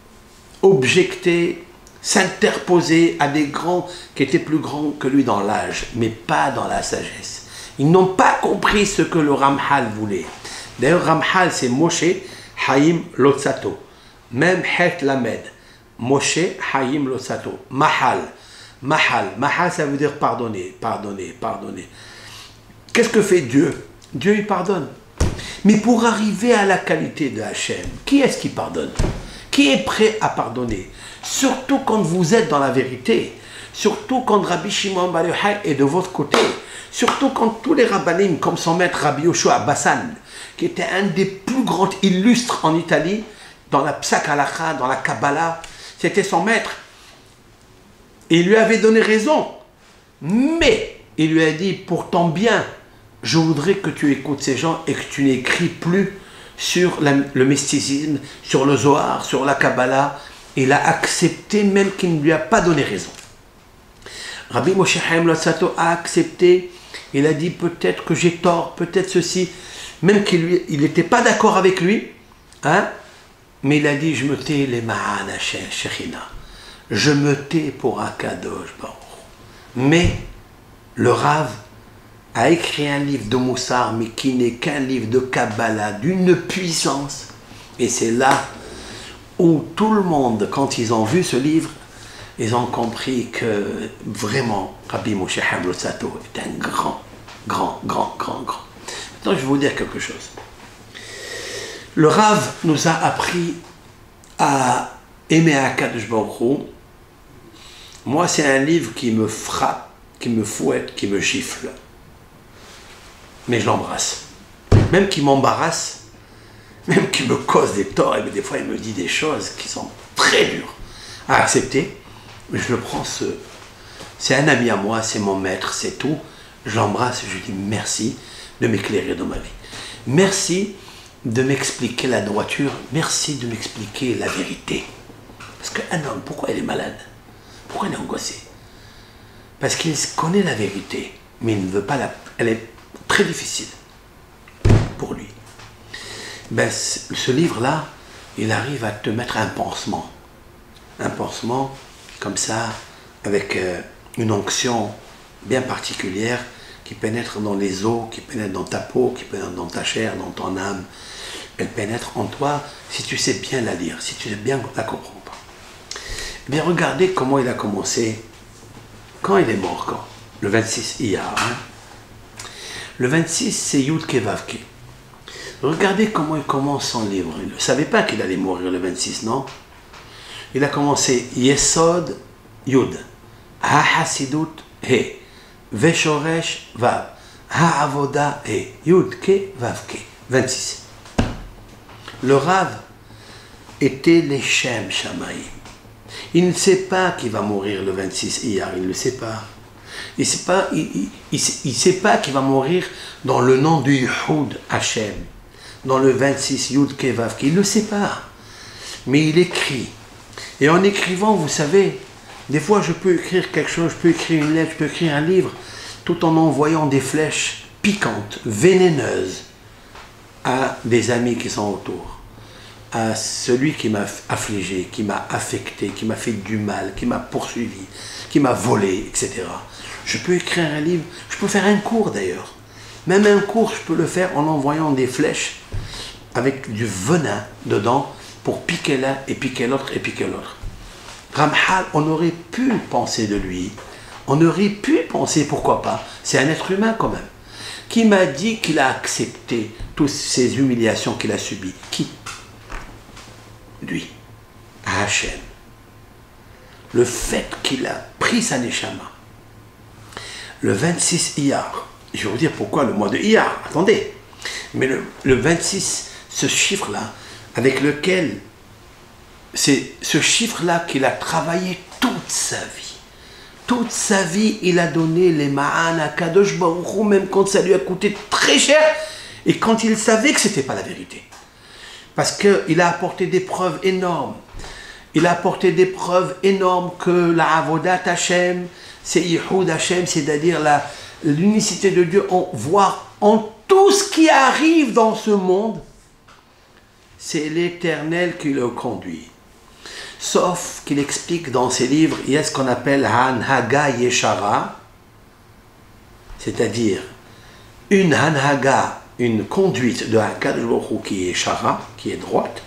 objecter, s'interposer à des grands qui étaient plus grands que lui dans l'âge, mais pas dans la sagesse. Ils n'ont pas compris ce que le Ramchal voulait. D'ailleurs, Ramchal, c'est Moshe Haïm Lotsato. Même Het Lamed. Moshe Haïm Lotsato. Mahal. Mahal. Mahal, ça veut dire pardonner, pardonner, pardonner. Qu'est-ce que fait Dieu? Dieu, il pardonne. Mais pour arriver à la qualité de Hachem, qui est-ce qui pardonne? Qui est prêt à pardonner? Surtout quand vous êtes dans la vérité. Surtout quand Rabbi Shimon Bar Yochai est de votre côté. Surtout quand tous les rabbanim, comme son maître Rabbi Yoshua Bassan, qui était un des plus grands illustres en Italie, dans la Psak Halakha, dans la Kabbalah, c'était son maître. Et il lui avait donné raison. Mais il lui a dit, pour ton bien, je voudrais que tu écoutes ces gens et que tu n'écris plus sur la, le mysticisme, sur le Zohar, sur la Kabbalah. Il a accepté même qu'il ne lui a pas donné raison. Rabbi Moshe Haïm Lotsato a accepté. Il a dit peut-être que j'ai tort, peut-être ceci. Même qu'il n'était pas d'accord avec lui. Hein, mais il a dit je me tais les Ma'ana Shechina. Je me tais pour Akadosh Baruch. Mais le Rav a écrit un livre de Moussar, mais qui n'est qu'un livre de Kabbalah, d'une puissance. Et c'est là où tout le monde, quand ils ont vu ce livre, ils ont compris que vraiment, Rabbi Moshe Haïm Lotsato est un grand, grand, grand, grand, grand. Maintenant, je vais vous dire quelque chose. Le Rav nous a appris à aimer Akadosh Baruch Hu. Moi, c'est un livre qui me frappe, qui me fouette, qui me gifle. Mais je l'embrasse. Même qui m'embarrasse, même qui me cause des torts, et des fois il me dit des choses qui sont très dures à accepter. Mais je le prends, ce... c'est un ami à moi, c'est mon maître, c'est tout. Je l'embrasse et je lui dis merci de m'éclairer dans ma vie. Merci de m'expliquer la droiture, merci de m'expliquer la vérité. Parce qu'un homme, pourquoi il est malade? Pourquoi il est angoissé? Parce qu'il connaît la vérité, mais il ne veut pas la... Elle est très difficile pour lui. Ben, ce livre-là, il arrive à te mettre un pansement. Un pansement comme ça, avec euh, une onction bien particulière qui pénètre dans les os, qui pénètre dans ta peau, qui pénètre dans ta chair, dans ton âme. Elle pénètre en toi si tu sais bien la lire, si tu sais bien la comprendre. Eh bien, regardez comment il a commencé. Quand il est mort, quand? Le vingt-six Iyar. Hein? Le vingt-six, c'est Yud Ke Vav Ke. Regardez comment il commence son livre. Il ne savait pas qu'il allait mourir le vingt-six, non? Il a commencé Yesod Yud, Ha-Hasidut He, Veshoresh Vav, Ha-Avoda He, Yud Ke Vav Ke, vingt-six. Le Rav était les Shem Shamaïm. Il ne sait pas qu'il va mourir le vingt-six Iyar, il ne le sait pas. Il ne sait pas, il, il, il, il sait pas qu'il va mourir dans le nom du Yehud Hashem, dans le vingt-six Yud Ke Vav Ke, il ne le sait pas. Mais il écrit. Et en écrivant, vous savez, des fois je peux écrire quelque chose, je peux écrire une lettre, je peux écrire un livre, tout en envoyant des flèches piquantes, vénéneuses à des amis qui sont autour, à celui qui m'a affligé, qui m'a affecté, qui m'a fait du mal, qui m'a poursuivi, qui m'a volé, et cetera. Je peux écrire un livre, je peux faire un cours d'ailleurs. Même un cours, je peux le faire en envoyant des flèches avec du venin dedans, pour piquer l'un et piquer l'autre et piquer l'autre. Ramchal, on aurait pu penser de lui, On aurait pu penser, pourquoi pas, c'est un être humain quand même. Qui m'a dit qu'il a accepté toutes ces humiliations qu'il a subies? Qui? Lui, Hachem. Le fait qu'il a pris sa neshama, le vingt-six Iyar, je vais vous dire pourquoi le mois de Iyar, attendez, mais le, le vingt-six, ce chiffre-là, avec lequel, c'est ce chiffre-là qu'il a travaillé toute sa vie. Toute sa vie, il a donné les ma'an à Kadosh Baruch Hu, même quand ça lui a coûté très cher, et quand il savait que ce n'était pas la vérité. Parce qu'il a apporté des preuves énormes. Il a apporté des preuves énormes que la Avodat Hashem, c'est Yihoud Hashem, c'est-à-dire l'unicité de Dieu, en, voire en tout ce qui arrive dans ce monde, c'est l'Éternel qui le conduit. Sauf qu'il explique dans ses livres, il y a ce qu'on appelle Hanhaga Yeshara, c'est-à-dire une Hanhaga, une conduite de Hakadosh Baruch Hu qui est Yeshara, qui est droite.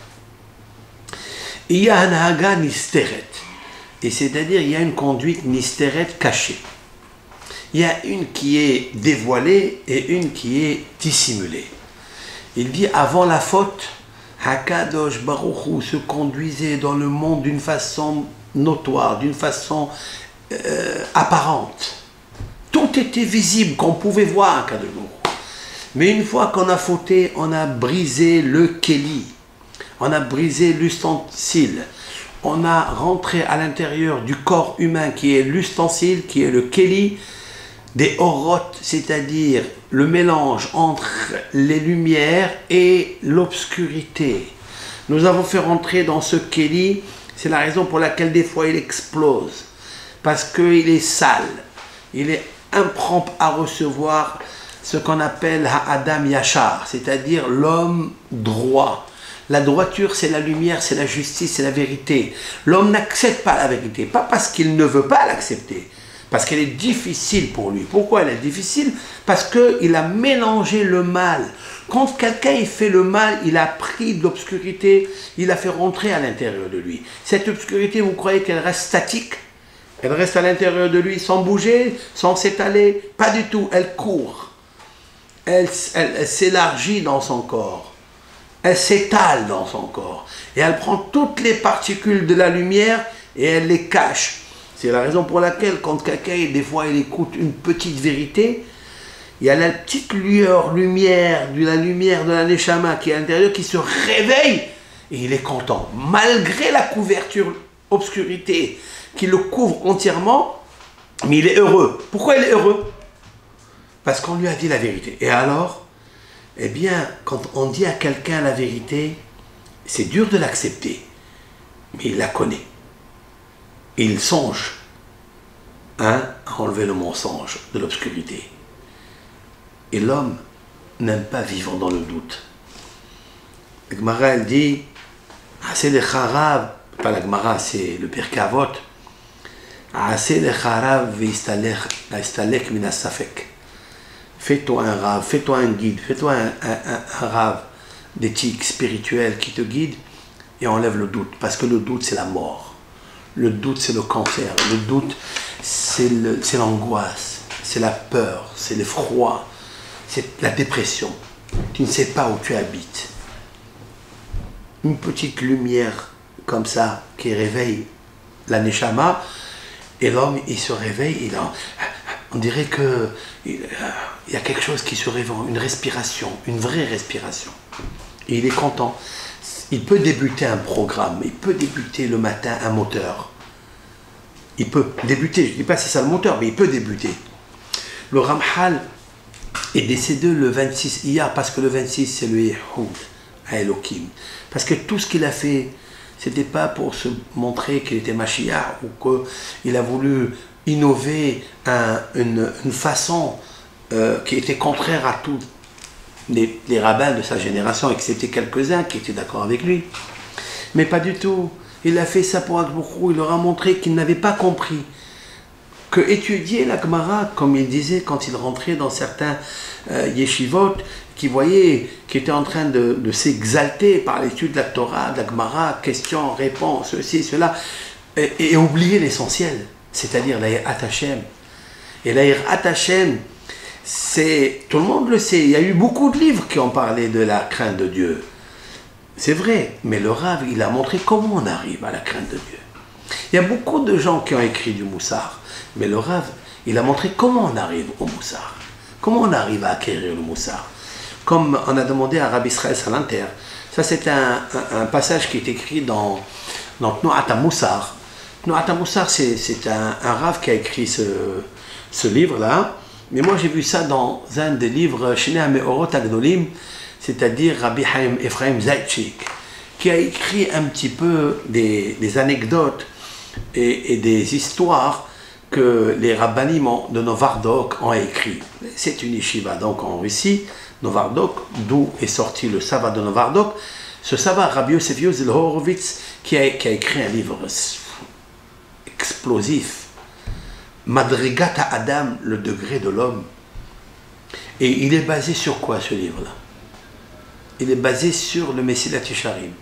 Et il y a Hanhaga Nisteret, et c'est-à-dire il y a une conduite Nisteret cachée. Il y a une qui est dévoilée et une qui est dissimulée. Il dit avant la faute, Hakadosh Baruch Hu se conduisait dans le monde d'une façon notoire, d'une façon euh, apparente. Tout était visible, qu'on pouvait voir Hakadosh Baruch Hu. Mais une fois qu'on a fauté, on a brisé le Kéli, on a brisé l'ustensile, on a rentré à l'intérieur du corps humain qui est l'ustensile, qui est le Kéli, des orotes, c'est-à-dire le mélange entre les lumières et l'obscurité. Nous avons fait rentrer dans ce Kéli, c'est la raison pour laquelle des fois il explose, parce qu'il est sale, il est impropre à recevoir ce qu'on appelle Ha'adam Yachar, c'est-à-dire l'homme droit. La droiture, c'est la lumière, c'est la justice, c'est la vérité. L'homme n'accepte pas la vérité, pas parce qu'il ne veut pas l'accepter, parce qu'elle est difficile pour lui. Pourquoi elle est difficile? Parce qu'il a mélangé le mal. Quand quelqu'un fait le mal, il a pris de l'obscurité, il a fait rentrer à l'intérieur de lui. Cette obscurité, vous croyez qu'elle reste statique? Elle reste à l'intérieur de lui sans bouger, sans s'étaler? Pas du tout, elle court. Elle, elle, elle s'élargit dans son corps. Elle s'étale dans son corps. Et elle prend toutes les particules de la lumière et elle les cache. C'est la raison pour laquelle, quand quelqu'un, des fois, il écoute une petite vérité, il y a la petite lueur, lumière, de la lumière de la Neshama qui est à l'intérieur, qui se réveille et il est content. Malgré la couverture, obscurité, qui le couvre entièrement, mais il est heureux. Pourquoi il est heureux? Parce qu'on lui a dit la vérité. Et alors, eh bien, quand on dit à quelqu'un la vérité, c'est dur de l'accepter, mais il la connaît. Il songe hein, à enlever le mensonge de l'obscurité. Et l'homme n'aime pas vivre dans le doute. La Gemara, elle dit, c'est le charav, pas la Gemara, c'est le Pirkei Avot, c'est le charav veistalek min hasafek. Fais-toi un rave, fais-toi un guide, fais-toi un, un, un, un rave d'éthique spirituelle qui te guide et enlève le doute, parce que le doute c'est la mort. Le doute, c'est le cancer. Le doute, c'est l'angoisse, c'est la peur, c'est l'effroi, c'est la dépression. Tu ne sais pas où tu habites. Une petite lumière comme ça qui réveille la Neshama, et l'homme, il se réveille, il en, on dirait que il, il y a quelque chose qui se réveille, une respiration, une vraie respiration. Et il est content. Il peut débuter un programme, il peut débuter le matin un moteur. Il peut débuter, je ne dis pas si c'est ça le moteur, mais il peut débuter. Le Ramchal est décédé le vingt-six Iyar, parce que le vingt-six c'est le Yehoud à Elohim. Parce que tout ce qu'il a fait, ce n'était pas pour se montrer qu'il était Mashiach ou qu'il a voulu innover un, une, une façon euh, qui était contraire à tous les, les rabbins de sa génération, excepté quelques-uns qui étaient d'accord avec lui. Mais pas du tout. Il a fait ça pour Akbourou, il leur a montré qu'il n'avait pas compris que étudier la Gemara, comme il disait quand il rentrait dans certains euh, yeshivot, qui voyait, qui était en train de, de s'exalter par l'étude de la Torah, de la Gemara, questions, réponses, ceci, cela, et, et oublier l'essentiel, c'est-à-dire la Yat Hashem. Et la Yirat Hashem, c'est, tout le monde le sait, il y a eu beaucoup de livres qui ont parlé de la crainte de Dieu. C'est vrai, mais le Rav, il a montré comment on arrive à la crainte de Dieu. Il y a beaucoup de gens qui ont écrit du Moussar, mais le Rav, il a montré comment on arrive au Moussar. Comment on arrive à acquérir le Moussar. Comme on a demandé à Rabbi Israël Salanter. Ça, c'est un, un, un passage qui est écrit dans, dans Tnuat HaMoussar. Tnuat HaMoussar, c'est un, un Rav qui a écrit ce, ce livre-là. Mais moi, j'ai vu ça dans un des livres Shnei HaMeorot HaGdolim, c'est-à-dire Rabbi Chaim Ephraim Zaitchik, qui a écrit un petit peu des, des anecdotes et, et des histoires que les rabbanim de Novardok ont écrit. C'est une yeshiva donc en Russie, Novardok, d'où est sorti le Sava de Novardok. Ce Sava, Rabbi Yosef Yozel Horowitz, qui a, qui a écrit un livre explosif, Madrigata Adam, le degré de l'homme. Et il est basé sur quoi ce livre-là? Il est basé sur le Mesilat Yesharim.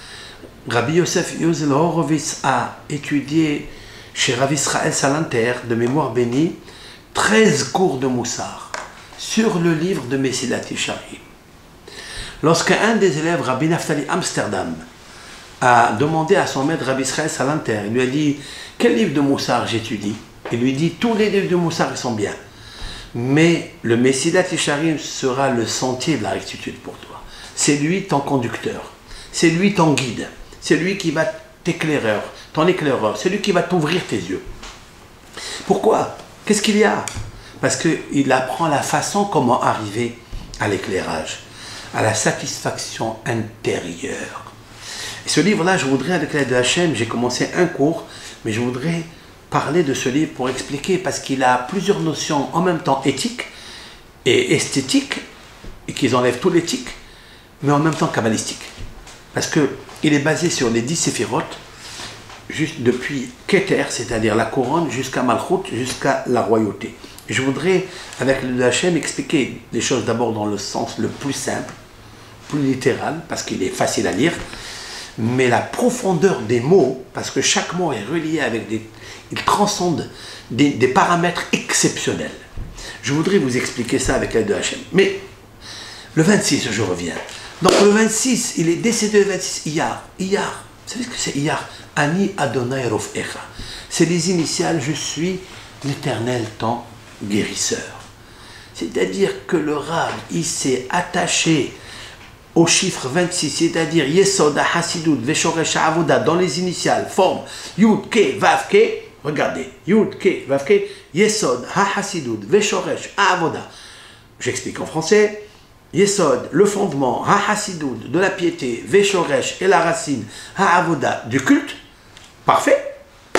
Rabbi Yosef Yozel Horowitz a étudié chez Rav Israël Salanter, de mémoire bénie, treize cours de Moussar sur le livre de Mesilat Yesharim. Lorsqu'un des élèves, Rabbi Naftali Amsterdam, a demandé à son maître Rabbi Israël Salanter, il lui a dit « Quel livre de Moussar j'étudie ?» Il lui dit « Tous les livres de Moussar ils sont bien, mais le Mesilat Yesharim sera le sentier de la rectitude pour toi. C'est lui ton conducteur, c'est lui ton guide, c'est lui qui va t'éclairer, ton éclaireur, c'est lui qui va t'ouvrir tes yeux. » Pourquoi? Qu'est-ce qu'il y a? Parce qu'il apprend la façon comment arriver à l'éclairage, à la satisfaction intérieure. Et ce livre-là, je voudrais, avec l'aide de Hachem, j'ai commencé un cours, mais je voudrais parler de ce livre pour expliquer, parce qu'il a plusieurs notions en même temps éthiques et esthétiques, et qu'ils enlèvent tout l'éthique, mais en même temps kabbalistiques. Parce qu'il est basé sur les dix séphirotes, juste depuis Keter, c'est-à-dire la couronne, jusqu'à Malchut, jusqu'à la royauté. Je voudrais, avec le Hachem, expliquer les choses d'abord dans le sens le plus simple, plus littéral, parce qu'il est facile à lire, mais la profondeur des mots, parce que chaque mot est relié avec des... il transcende des, des paramètres exceptionnels. Je voudrais vous expliquer ça avec l'aide de Hachem. Mais le vingt-six, je reviens. Donc le vingt-six, il est décédé le vingt-six, Iyar. Iyar, vous savez ce que c'est Iyar? Ani Adonai Rofecha. C'est les initiales, je suis l'Éternel ton guérisseur. C'est-à-dire que le Rav, il s'est attaché au chiffre vingt-six, c'est-à-dire Yesod HaSidut Veshoresh Avoda, dans les initiales, forme Yud Ke Vav Ke. Regardez, Yud Ke Vav Ke, Yesod HaSidut Veshoresh Avoda. J'explique en français. Yesod, le fondement, Ha-Hasidut, de la piété, Veshoresh et la racine, Ha-Avoda, du culte, parfait,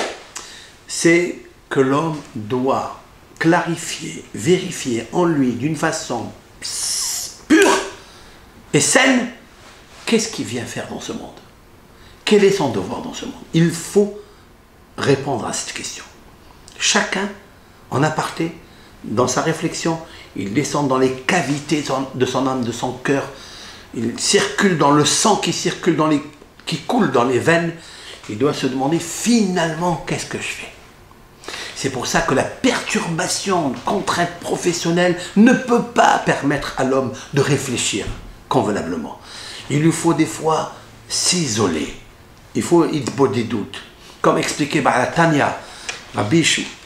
c'est que l'homme doit clarifier, vérifier en lui d'une façon pure et saine, qu'est-ce qu'il vient faire dans ce monde? Quel est son devoir dans ce monde? Il faut répondre à cette question. Chacun, en aparté, dans sa réflexion, il descend dans les cavités de son âme, de son cœur. Il circule dans le sang qui circule, dans les, qui coule dans les veines. Il doit se demander finalement qu'est-ce que je fais. C'est pour ça que la perturbation, de contrainte professionnelle ne peut pas permettre à l'homme de réfléchir convenablement. Il lui faut des fois s'isoler. Il faut y avoir des doutes. Comme expliqué par la Tanya, Rabbi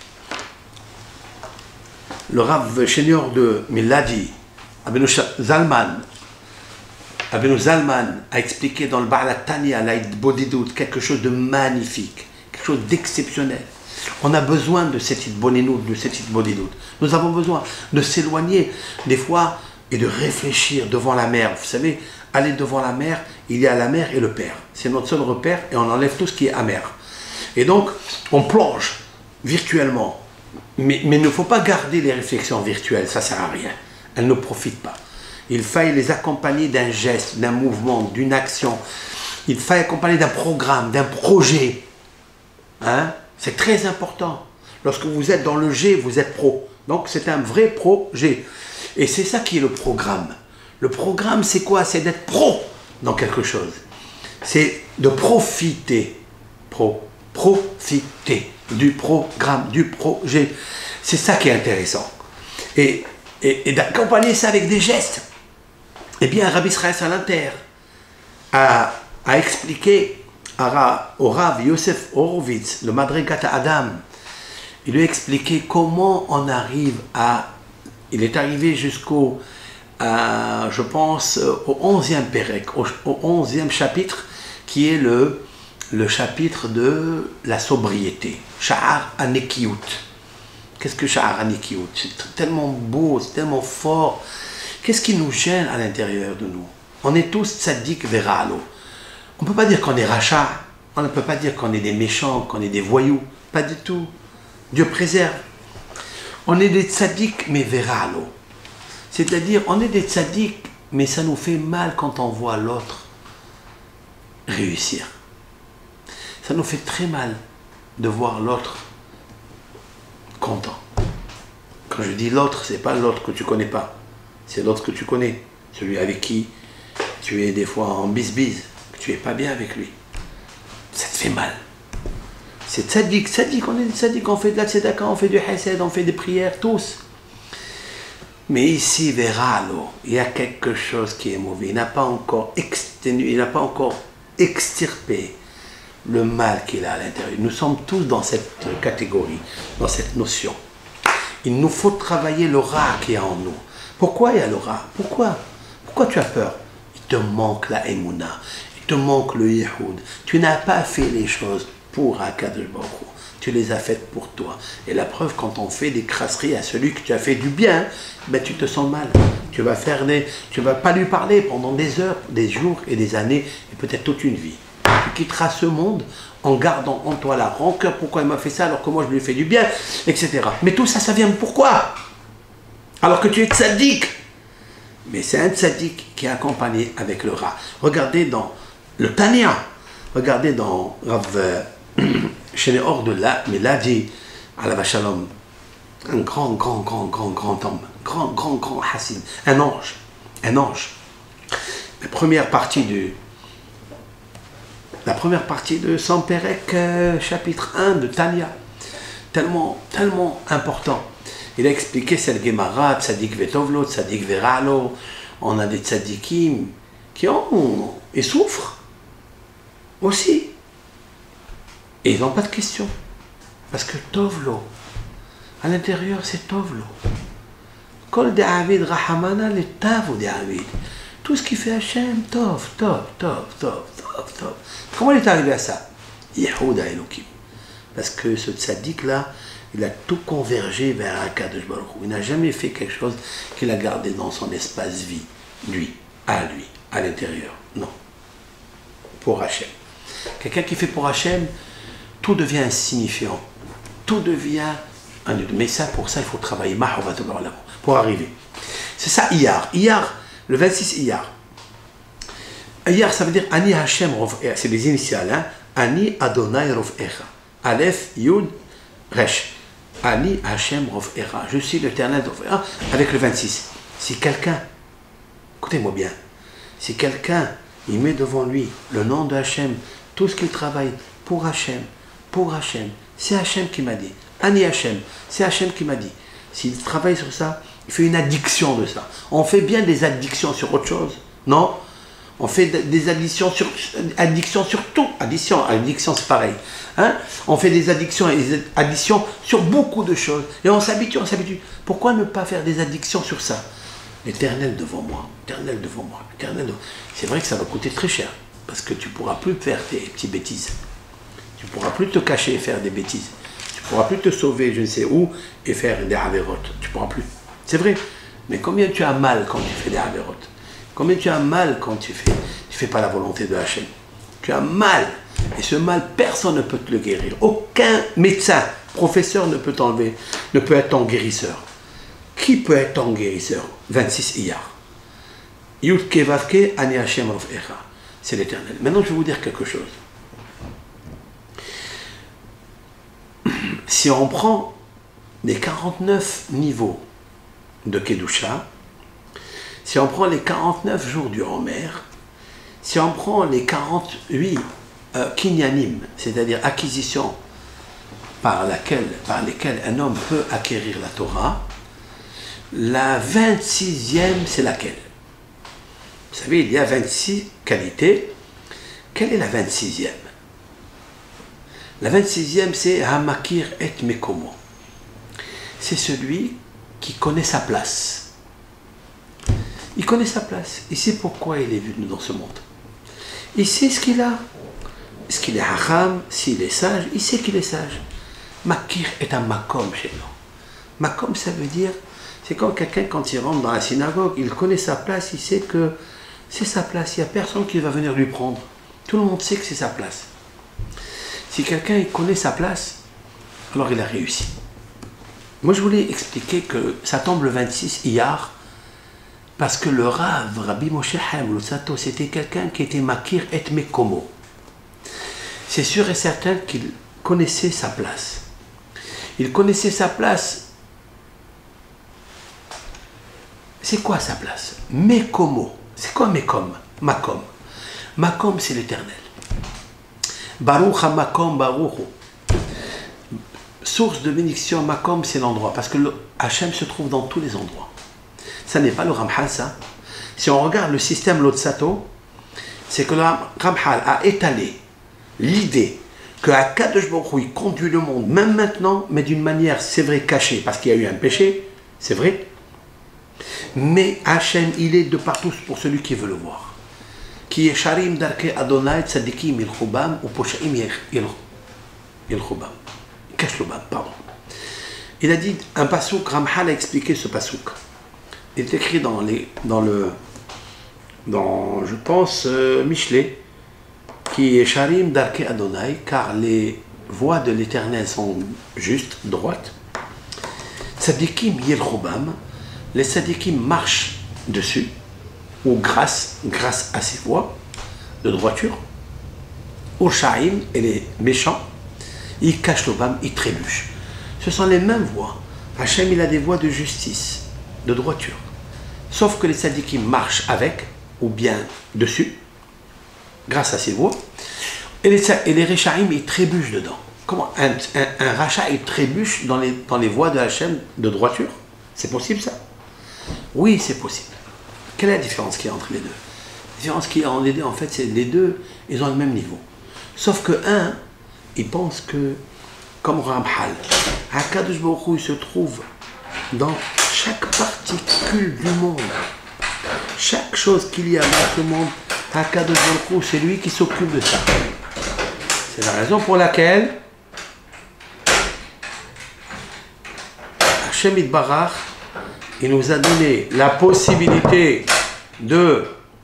le Rav Senior de Miladi, Abeno Zalman, Abeno Zalman a expliqué dans le Ba'al Tanya, l'Aïd Bodidut, quelque chose de magnifique, quelque chose d'exceptionnel. On a besoin de cette Idboninout, de cette Idbodidut. Nous avons besoin de s'éloigner des fois et de réfléchir devant la mer. Vous savez, aller devant la mer, il y a la mer et le père. C'est notre seul repère et on enlève tout ce qui est amer. Et donc, on plonge virtuellement. Mais, mais il ne faut pas garder les réflexions virtuelles, ça ne sert à rien. Elles ne profitent pas. Il faille les accompagner d'un geste, d'un mouvement, d'une action. Il faille accompagner d'un programme, d'un projet. Hein? C'est très important. Lorsque vous êtes dans le G, vous êtes pro. Donc c'est un vrai projet. Et c'est ça qui est le programme. Le programme, c'est quoi? C'est d'être pro dans quelque chose. C'est de profiter. Pro. Profiter du programme, du projet. C'est ça qui est intéressant. Et, et, et d'accompagner ça avec des gestes. Eh bien, Rabbi Israël Salanter a, a expliqué à, au Rav Yosef Horowitz, le Madrigat Adam, il lui a expliqué comment on arrive à... Il est arrivé jusqu'au, euh, je pense, au onzième Pérec, au, au onzième chapitre, qui est le, le chapitre de la sobriété. Sha'ar Anekiyut. Qu'est-ce que Sha'ar Anekiyut? C'est tellement beau, c'est tellement fort. Qu'est-ce qui nous gêne à l'intérieur de nous? On est tous tzaddik veralo. On ne peut pas dire qu'on est rachat. On ne peut pas dire qu'on est des méchants, qu'on est des voyous. Pas du tout. Dieu préserve. On est des tzaddik, mais veralo. C'est-à-dire, on est des tzaddik, mais ça nous fait mal quand on voit l'autre réussir. Ça nous fait très mal de voir l'autre content. Quand je dis l'autre, ce n'est pas l'autre que tu ne connais pas. C'est l'autre que tu connais. Celui avec qui tu es des fois en bise-bise, que tu n'es pas bien avec lui. Ça te fait mal. C'est tzaddik, tzaddik, on est des tzaddik, on fait de la tzedaka, on fait du hesed, on fait des prières, tous. Mais ici, veralo, il y a quelque chose qui est mauvais. Il n'a pas encore exténué, il n'a pas encore extirpé le mal qu'il a à l'intérieur. Nous sommes tous dans cette catégorie, dans cette notion. Il nous faut travailler le ra qui est en nous. Pourquoi il y a le ra? Pourquoi? Pourquoi tu as peur? Il te manque la émouna, il te manque le yihoud. Tu n'as pas fait les choses pour Akadosh Baruch Hu. Tu les as faites pour toi. Et la preuve, quand on fait des crasseries à celui que tu as fait du bien, ben tu te sens mal. Tu vas faire des, tu vas pas lui parler pendant des heures, des jours et des années, et peut-être toute une vie. Tu quitteras ce monde en gardant en toi la rancœur. Pourquoi il m'a fait ça alors que moi je lui ai fait du bien, et cetera. Mais tout ça, ça vient de pourquoi? Alors que tu es tzaddik. Mais c'est un tzaddik qui est accompagné avec le ra. Regardez dans le Tania. Regardez dans Rav Sheneor de la Meladi Alav Shalom. Un grand, grand, grand, grand, grand homme. Grand, grand, grand Hassid. Un ange. Un ange. La première partie du La première partie de San Pérec, euh, chapitre un de Tania. Tellement, tellement important. Il a expliqué cette Gemara, Tzadik Vetovlo, Tzadik Veralo. On a des tzadikim qui ont, ils souffrent aussi. Et ils n'ont pas de questions. Parce que Tovlo, à l'intérieur, c'est Tovlo. Kol de Avid Rahamana, le Tavo de Avid. Tout ce qui fait Hachem, Tov, Tov, Tov, Tov, Tov, Tov. Comment il est arrivé à ça? Yehuda Elohim. Parce que ce tzaddik-là, il a tout convergé vers Akadosh Baruch Hu. Il n'a jamais fait quelque chose qu'il a gardé dans son espace vie, lui, à lui, à l'intérieur. Non. Pour Hachem. Quelqu'un qui fait pour Hachem, tout devient insignifiant. Tout devient un... Mais ça, pour ça, il faut travailler. Pour arriver. C'est ça, Iyar. Iyar, le vingt-six Iyar. Iyar, ça veut dire Ani Hachem Rof'echa. C'est les initiales. Hein? Ani Adonai Rof'echa. Aleph, Yud, Resh. Ani Hachem Rof'echa. Je suis l'éternel Rof'echa. Avec le vingt-six. Si quelqu'un, écoutez-moi bien, si quelqu'un, il met devant lui le nom de Hachem, tout ce qu'il travaille pour Hachem, pour Hachem, c'est Hachem qui m'a dit. Ani Hachem, c'est Hachem qui m'a dit. S'il travaille sur ça, il fait une addiction de ça. On fait bien des addictions sur autre chose, non? On fait des addictions sur, addictions sur tout. Addiction, addiction c'est pareil. Hein? On fait des addictions et des additions sur beaucoup de choses. Et on s'habitue, on s'habitue. Pourquoi ne pas faire des addictions sur ça? L'éternel devant moi, l'éternel devant moi, l'éternel devant moi. C'est vrai que ça va coûter très cher. Parce que tu ne pourras plus faire tes petites bêtises. Tu ne pourras plus te cacher et faire des bêtises. Tu ne pourras plus te sauver je ne sais où et faire des avérotes. Tu ne pourras plus. C'est vrai. Mais combien tu as mal quand tu fais des avérotes? Combien tu as mal quand tu fais, tu fais pas la volonté de Hachem? Tu as mal. Et ce mal, personne ne peut te le guérir. Aucun médecin, professeur ne peut t'enlever, ne peut être ton guérisseur. Qui peut être ton guérisseur? vingt-six Iyar. Yud Kevavke Ani Hachem Rof'echa. C'est l'éternel. Maintenant, je vais vous dire quelque chose. Si on prend les quarante-neuf niveaux de Kedusha, si on prend les quarante-neuf jours du Homer, si on prend les quarante-huit euh, kinyanim, c'est-à-dire acquisition par, laquelle, par lesquelles un homme peut acquérir la Torah. La vingt-sixième, c'est laquelle? Vous savez, il y a vingt-six qualités. Quelle est la vingt-sixième? La vingt-sixième, c'est Hamakir et Mekomo. C'est celui qui connaît sa place. Il connaît sa place. Il sait pourquoi il est venu dans ce monde. Il sait ce qu'il a. Est-ce qu'il est haram? S'il est sage, il sait qu'il est sage. Makir est un makom chez nous. Makom, ça veut dire, c'est comme quelqu'un quand il rentre dans la synagogue, il connaît sa place, il sait que c'est sa place. Il n'y a personne qui va venir lui prendre. Tout le monde sait que c'est sa place. Si quelqu'un connaît sa place, alors il a réussi. Moi, je voulais expliquer que ça tombe le vingt-six Iyar, parce que le Rav, Rabbi Moshe Chaim Luzzatto, c'était quelqu'un qui était Makir et Mekomo. C'est sûr et certain qu'il connaissait sa place. Il connaissait sa place. C'est quoi sa place? Mekomo. C'est quoi Mekom? Makom. Makom, c'est l'éternel. Baruch HaMakom Baruch. Source de bénédiction, Makom, c'est l'endroit. Parce que le Hachem se trouve dans tous les endroits. Ça n'est pas le Ramchal, ça. Si on regarde le système Luzzatto, c'est que le Ramchal a étalé l'idée que Akadosh Baruch Hu, il conduit le monde, même maintenant, mais d'une manière, c'est vrai, cachée, parce qu'il y a eu un péché, c'est vrai. Mais Hachem, il est de partout pour celui qui veut le voir. Qui est Sharim Darke Adonai Tzadikim Il-Khubam ou Poshaim Il-Khubam. Kashlubam, pardon. Il a dit, un pasouk, Ramchal a expliqué ce pasouk. Il est écrit dans, les, dans le, dans, je pense, euh, Michelet, qui est Sharim Darke Adonai, car les voies de l'Éternel sont justes, droites. Tzadikim Yel-Khubam, les tzadikim marchent dessus, ou grâce, grâce à ces voies de droiture. Ushaim, et les méchants, ils cachent l'obam, ils trébuchent. Ce sont les mêmes voies. Hachem, il a des voies de justice, de droiture. Sauf que les tzadikim marchent avec, ou bien dessus, grâce à ces voies. Et les, et les Rechaim, ils trébuchent dedans. Comment un, un, un rachat, il trébuche dans les, dans les voies de Hachem de droiture? C'est possible ça? Oui, c'est possible. Quelle est la différence qu'il y a entre les deux? La différence qu'il y a entre les deux, en fait, c'est les deux, ils ont le même niveau. Sauf que un, il pense que, comme Ramchal, Akadosh Baruch Hu, il se trouve dans chaque particule du monde. Chaque chose qu'il y a dans ce monde, Akadosh Baruch Hu, c'est lui qui s'occupe de ça. C'est la raison pour laquelle Hachem Yitbarach, il nous a donné la possibilité de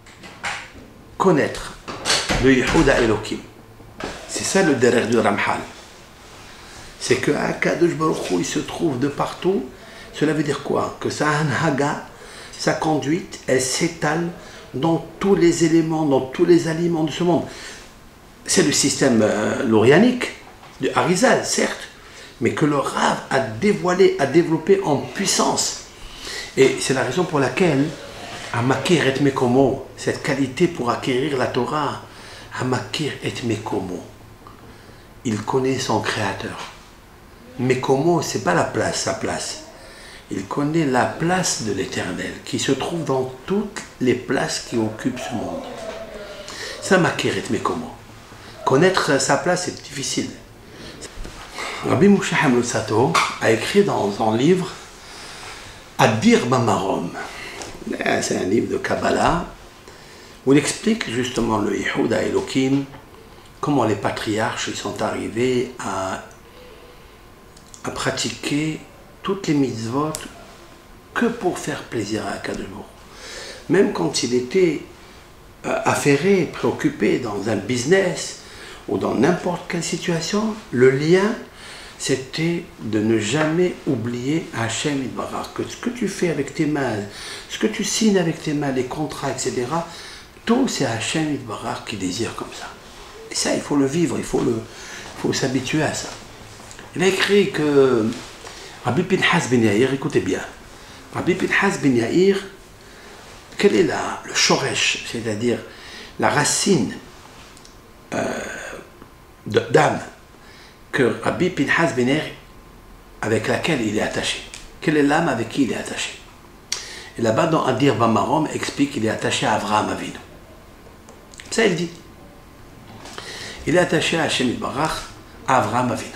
connaître le Yehuda Elohim. C'est ça le derrière de Ramchal. C'est que Akadosh Baruch Hu, il se trouve de partout. Cela veut dire quoi? Que sa hanhaga, sa conduite, elle s'étale dans tous les éléments, dans tous les aliments de ce monde. C'est le système euh, lorianique de Harizal, certes, mais que le Rav a dévoilé, a développé en puissance. Et c'est la raison pour laquelle Hamakir et Mekomo, cette qualité pour acquérir la Torah, Hamakir et Mekomo, il connaît son créateur. Mekomo, c'est pas la place, sa place. Il connaît la place de l'Éternel, qui se trouve dans toutes les places qui occupent ce monde. Ça, Hamakir et Mekomo. Connaître sa place, c'est difficile. Rabbi Moshe Chaim Luzzatto a écrit dans un livre Adir Bamarom. C'est un livre de Kabbalah où il explique justement le Yehuda Elohim, comment les patriarches ils sont arrivés à, à pratiquer toutes les mitzvot que pour faire plaisir à Akadosh Baruch Hu. Même quand il était euh, affairé, préoccupé dans un business ou dans n'importe quelle situation, le lien c'était de ne jamais oublier Hachem Yitbarach, que ce que tu fais avec tes mains, ce que tu signes avec tes mains, les contrats, et cetera, tout c'est Hachem Yitbarach qui désire comme ça. Et ça, il faut le vivre, il faut, le, il faut s'habituer à ça. Il a écrit que Rabbi Pinhas Ben Yair, écoutez bien, Rabbi Pinhas Ben Yair, quel est la, le shoresh, c'est-à-dire la racine euh, d'âme que Rabbi Pinhas Ben Yair, avec laquelle il est attaché. Quelle est l'âme avec qui il est attaché? Et là-bas, dans Adir Bamarom, explique qu'il est attaché à Avraham Avinu. Ça, il dit. Il est attaché à Hashem Yitbarach, à Avraham Avinu.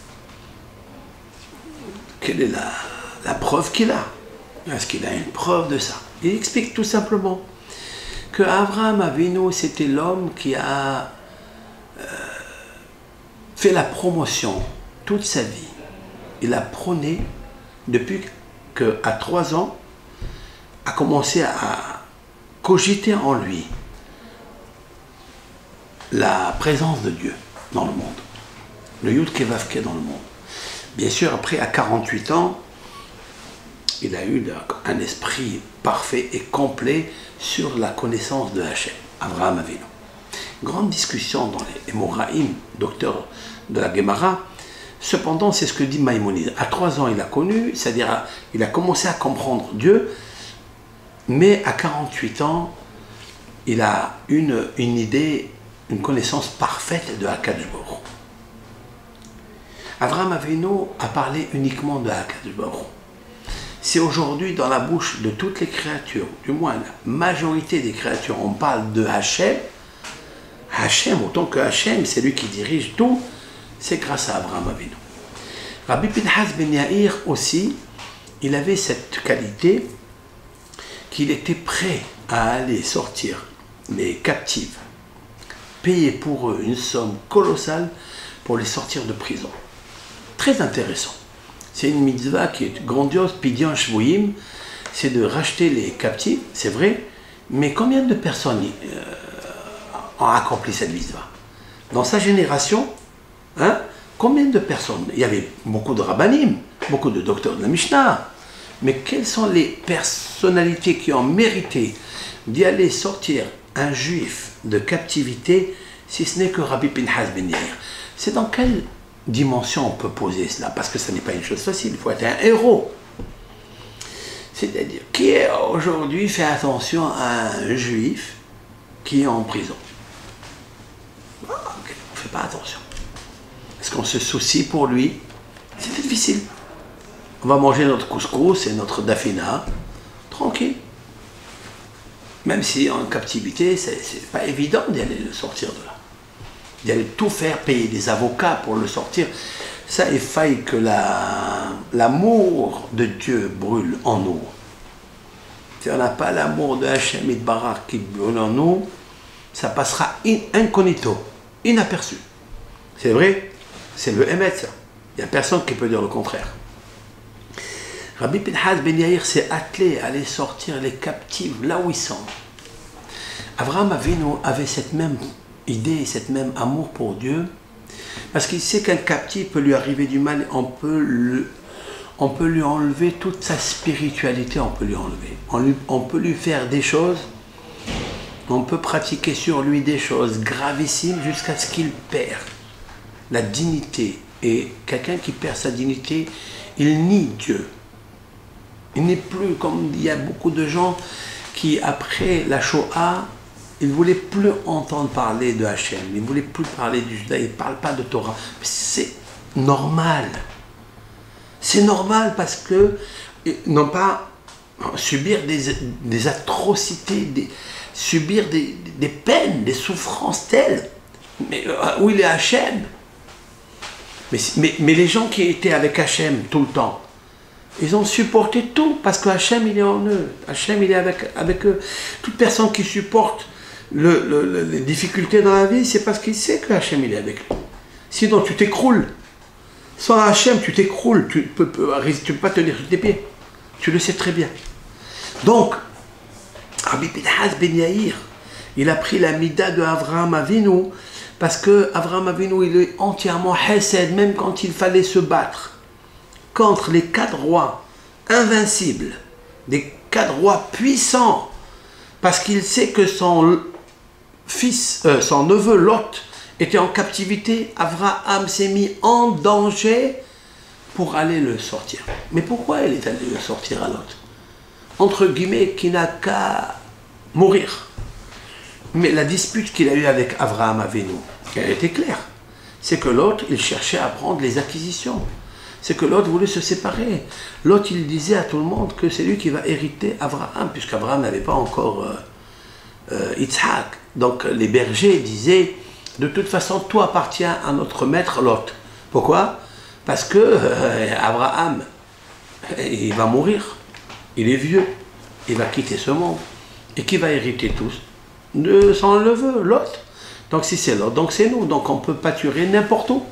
Quelle est la, la preuve qu'il a? Est-ce qu'il a une preuve de ça? Il explique tout simplement que Avraham Avinu, c'était l'homme qui a euh, fait la promotion toute sa vie. Il a prôné depuis qu'à trois ans, a commencé à cogiter en lui la présence de Dieu dans le monde, le Yud Kevavke dans le monde. Bien sûr, après, à quarante-huit ans, il a eu un esprit parfait et complet sur la connaissance de Hachem, Avraham Avinu. Grande discussion dans les Emoraïm, docteur de la Gemara. Cependant, c'est ce que dit Maïmonide. À trois ans, il a connu, c'est-à-dire il a commencé à comprendre Dieu, mais à quarante-huit ans, il a une, une idée, une connaissance parfaite de Hakadosh Baruch Hu. Avraham Avinu a parlé uniquement de Hakadosh Baruch Hu. Si aujourd'hui, dans la bouche de toutes les créatures, du moins la majorité des créatures, on parle de Hachem, Hachem, autant que Hachem, c'est lui qui dirige tout, c'est grâce à Avraham Avinu. Rabbi Pinhas Ben Yair aussi, il avait cette qualité qu'il était prêt à aller sortir les captifs, payer pour eux une somme colossale pour les sortir de prison. Très intéressant. C'est une mitzvah qui est grandiose, Pidyon Shvoyim, c'est de racheter les captifs, c'est vrai, mais combien de personnes euh, ont accompli cette mitzvah? Dans sa génération, hein, combien de personnes? Il y avait beaucoup de rabbanim, beaucoup de docteurs de la Mishnah, mais quelles sont les personnalités qui ont mérité d'y aller sortir un juif de captivité, si ce n'est que Rabbi Pinhas Ben Yair? C'est dans quelle dimension on peut poser cela? Parce que ce n'est pas une chose facile, il faut être un héros. C'est-à-dire, qui aujourd'hui fait attention à un juif qui est en prison? On ne fait pas attention. Est-ce qu'on se soucie pour lui? C'est difficile. On va manger notre couscous et notre dafina, tranquille. Même si en captivité, c'est pas évident d'y aller le sortir de là. D'y aller tout faire, payer des avocats pour le sortir. Ça, il faille que l'amour de Dieu brûle en nous. Si on n'a pas l'amour de Hachem Yitbarach qui brûle en nous, ça passera in, incognito, inaperçu. C'est vrai, c'est le Emet, ça. Il n'y a personne qui peut dire le contraire. Rabbi Pinhas Ben Yair s'est attelé à aller sortir les captifs là où ils sont. Avraham Avinu avait cette même idée, cette même amour pour Dieu, parce qu'il sait qu'un captif peut lui arriver du mal, on peut, le, on peut lui enlever toute sa spiritualité, on peut lui enlever. On, lui, on peut lui faire des choses, on peut pratiquer sur lui des choses gravissimes jusqu'à ce qu'il perd la dignité. Et quelqu'un qui perd sa dignité, il nie Dieu. Il n'est plus comme il y a beaucoup de gens qui, après la Shoah, ils ne voulaient plus entendre parler de Hachem, ils ne voulaient plus parler du judaïsme, ils ne parlent pas de Torah. C'est normal. C'est normal parce que non pas subir des, des atrocités, des, subir des, des peines, des souffrances telles. Mais où il est Hachem? mais, mais, mais les gens qui étaient avec Hachem tout le temps, ils ont supporté tout, parce que Hachem, il est en eux. Hachem, il est avec, avec eux. Toute personne qui supporte le, le, le, les difficultés dans la vie, c'est parce qu'il sait que Hachem, il est avec lui. Sinon, tu t'écroules. Sans Hachem, tu t'écroules. Tu ne peux, peux, peux pas tenir sur tes pieds. Tu le sais très bien. Donc, Rabbi Pinhas Ben Yair, il a pris la mida de Avraham Avinu, parce que Avraham Avinu, il est entièrement hesed, même quand il fallait se battre contre les quatre rois invincibles, des quatre rois puissants, parce qu'il sait que son fils, euh, son neveu Lot était en captivité. Avraham s'est mis en danger pour aller le sortir. Mais pourquoi il est allé le sortir à Lot? Entre guillemets, qui n'a qu'à mourir. Mais la dispute qu'il a eue avec Avraham Avinu, elle était claire. c'est que l'autre, il cherchait à prendre les acquisitions. C'est que l'autre voulait se séparer. L'autre, il disait à tout le monde que c'est lui qui va hériter Abraham, puisqu'Abraham n'avait pas encore euh, euh, Yitzhak. Donc les bergers disaient, de toute façon, tout appartient à notre maître Lot. Pourquoi? Parce que euh, Abraham, il va mourir, il est vieux, il va quitter ce monde. Et qui va hériter tous de son neveu, Lot. Donc si c'est Lot, donc c'est nous. Donc on peut pâturer n'importe où.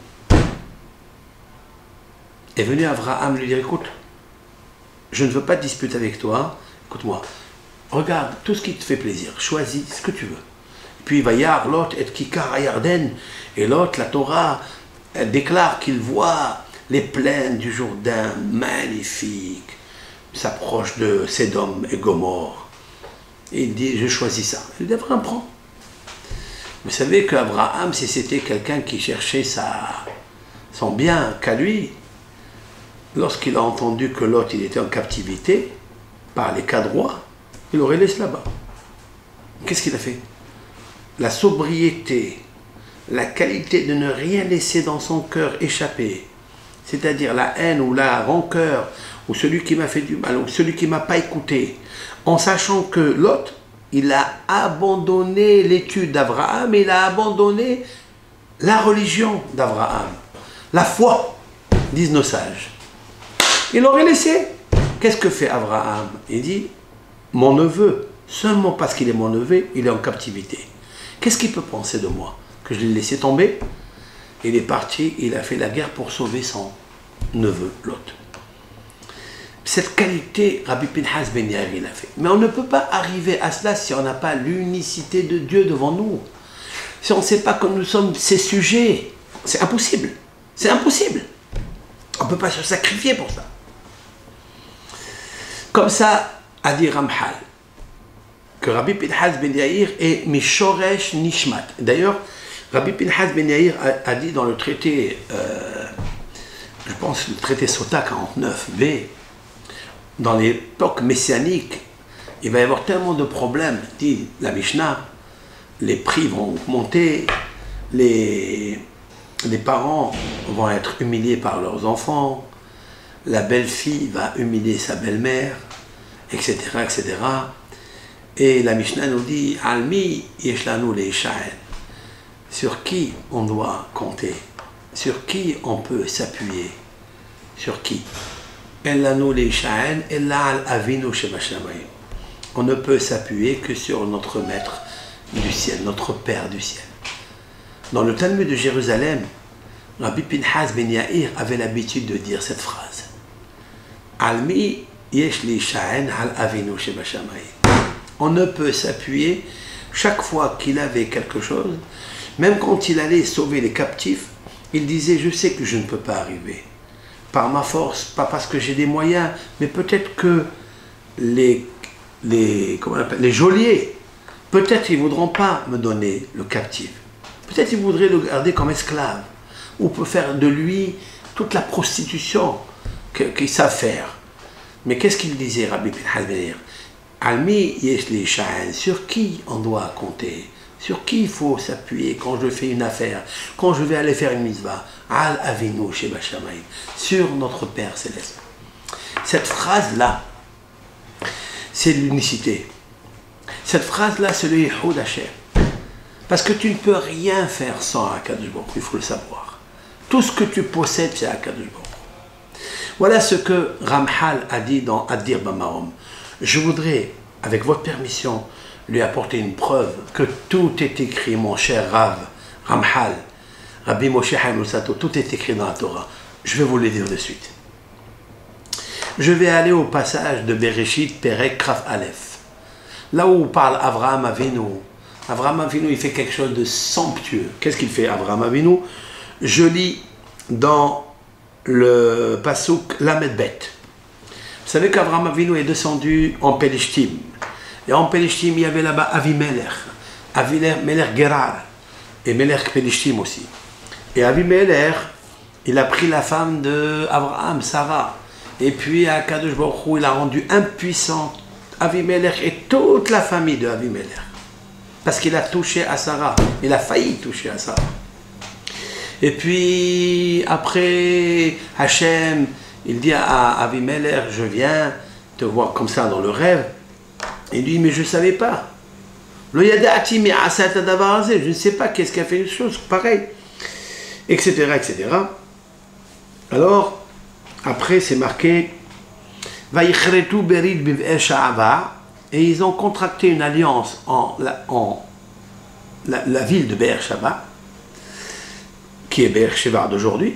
Est venu Abraham lui dire, écoute, je ne veux pas de dispute avec toi, écoute-moi, regarde tout ce qui te fait plaisir, choisis ce que tu veux. Puis il va y avoir Lot et Kikar à Yarden, et Lot, la Torah, elle déclare qu'il voit les plaines du Jourdain magnifiques, s'approche de Sédom et Gomorre. Et il dit, je choisis ça. Il dit, Abraham, prends. Vous savez qu'Abraham, si c'était quelqu'un qui cherchait sa, son bien qu'à lui, lorsqu'il a entendu que Lot il était en captivité par les cadrois, il aurait laissé là-bas. Qu'est-ce qu'il a fait? La sobriété, la qualité de ne rien laisser dans son cœur échapper, c'est-à-dire la haine ou la rancœur, ou celui qui m'a fait du mal, ou celui qui ne m'a pas écouté, en sachant que Lot, il a abandonné l'étude d'Abraham, il a abandonné la religion d'Abraham, la foi, disent nos sages. Il l'aurait laissé. Qu'est-ce que fait Abraham? Il dit, mon neveu, seulement parce qu'il est mon neveu, il est en captivité. Qu'est-ce qu'il peut penser de moi? Que je l'ai laissé tomber? Il est parti, il a fait la guerre pour sauver son neveu, Lot. Cette qualité, Rabbi Pinhas Ben Yair, il a fait. Mais on ne peut pas arriver à cela si on n'a pas l'unicité de Dieu devant nous. Si on ne sait pas que nous sommes ses sujets, c'est impossible. C'est impossible. On ne peut pas se sacrifier pour ça. Comme ça, a dit Ramchal, que Rabbi Pinhas Ben Yair est Mishoresh Nishmat. D'ailleurs, Rabbi Pinhas Ben Yair a, a dit dans le traité, euh, je pense le traité Sota quarante-neuf B, dans l'époque messianique, il va y avoir tellement de problèmes, dit la Mishnah, les prix vont monter, les, les parents vont être humiliés par leurs enfants, la belle-fille va humilier sa belle-mère, et cetera, et cetera. Et la Mishnah nous dit, Almi yeshlanu leisha'en. Sur qui on doit compter? Sur qui on peut s'appuyer? Sur qui? On ne peut s'appuyer que sur notre maître du ciel, notre Père du ciel. Dans le Talmud de Jérusalem, Rabbi Pinhas Ben Yair avait l'habitude de dire cette phrase. Almi yesh li sha'en al avinu shebashamayim. On ne peut s'appuyer chaque fois qu'il avait quelque chose, même quand il allait sauver les captifs, il disait, je sais que je ne peux pas arriver. Par ma force, pas parce que j'ai des moyens, mais peut-être que les, les, comment on appelle, les geôliers, peut-être ils ne voudront pas me donner le captif. Peut-être ils voudraient le garder comme esclave. Ou peut faire de lui toute la prostitution qu'ils savent faire. Mais qu'est-ce qu'il disait, Rabbi Pinhas Ben Yair? Almi yesh li sha'en, sur qui on doit compter? Sur qui il faut s'appuyer quand je fais une affaire, quand je vais aller faire une mitzvah? Al avinu sheba shamayim, sur notre Père céleste. Cette phrase-là, c'est l'unicité. Cette phrase-là, c'est le Yehoud Hashem. Parce que tu ne peux rien faire sans Akadosh Baruch Hu, il faut le savoir. Tout ce que tu possèdes, c'est Akadosh Baruch Hu. Voilà ce que Ramchal a dit dans Adir Bamarom. Je voudrais, avec votre permission, lui apporter une preuve que tout est écrit, mon cher Rav, Ramchal, Rabbi Moshe Chaim Luzzatto, tout est écrit dans la Torah. Je vais vous le dire de suite. Je vais aller au passage de Bereshit, Perek, Kraf Aleph. Là où parle Avraham Avinu. Avraham Avinu, il fait quelque chose de somptueux. Qu'est-ce qu'il fait, Avraham Avinu? Je lis dans le Pasuk Lamed Bet. Vous savez qu'Avraham Avinu est descendu en Pelishtim. Et en Pelishtim, il y avait là-bas Avimelech, Avimelech Gerar, et Melech Pelishtim aussi. Et Avimelech, il a pris la femme d'Abraham, Sarah. Et puis, à Kadosh Baruch Hu, il a rendu impuissant Avimelech et toute la famille de Avimelech. Parce qu'il a touché à Sarah. Il a failli toucher à Sarah. Et puis, après, Hachem, il dit à Avimelech, je viens te voir comme ça dans le rêve. Il dit, mais je ne savais pas. Je ne sais pas qu'est-ce qui a fait une chose pareille, et cetera, et cetera. Alors, après, c'est marqué, et ils ont contracté une alliance en la, en la, la ville de Be'er Sheva, qui est Be'er Sheva d'aujourd'hui.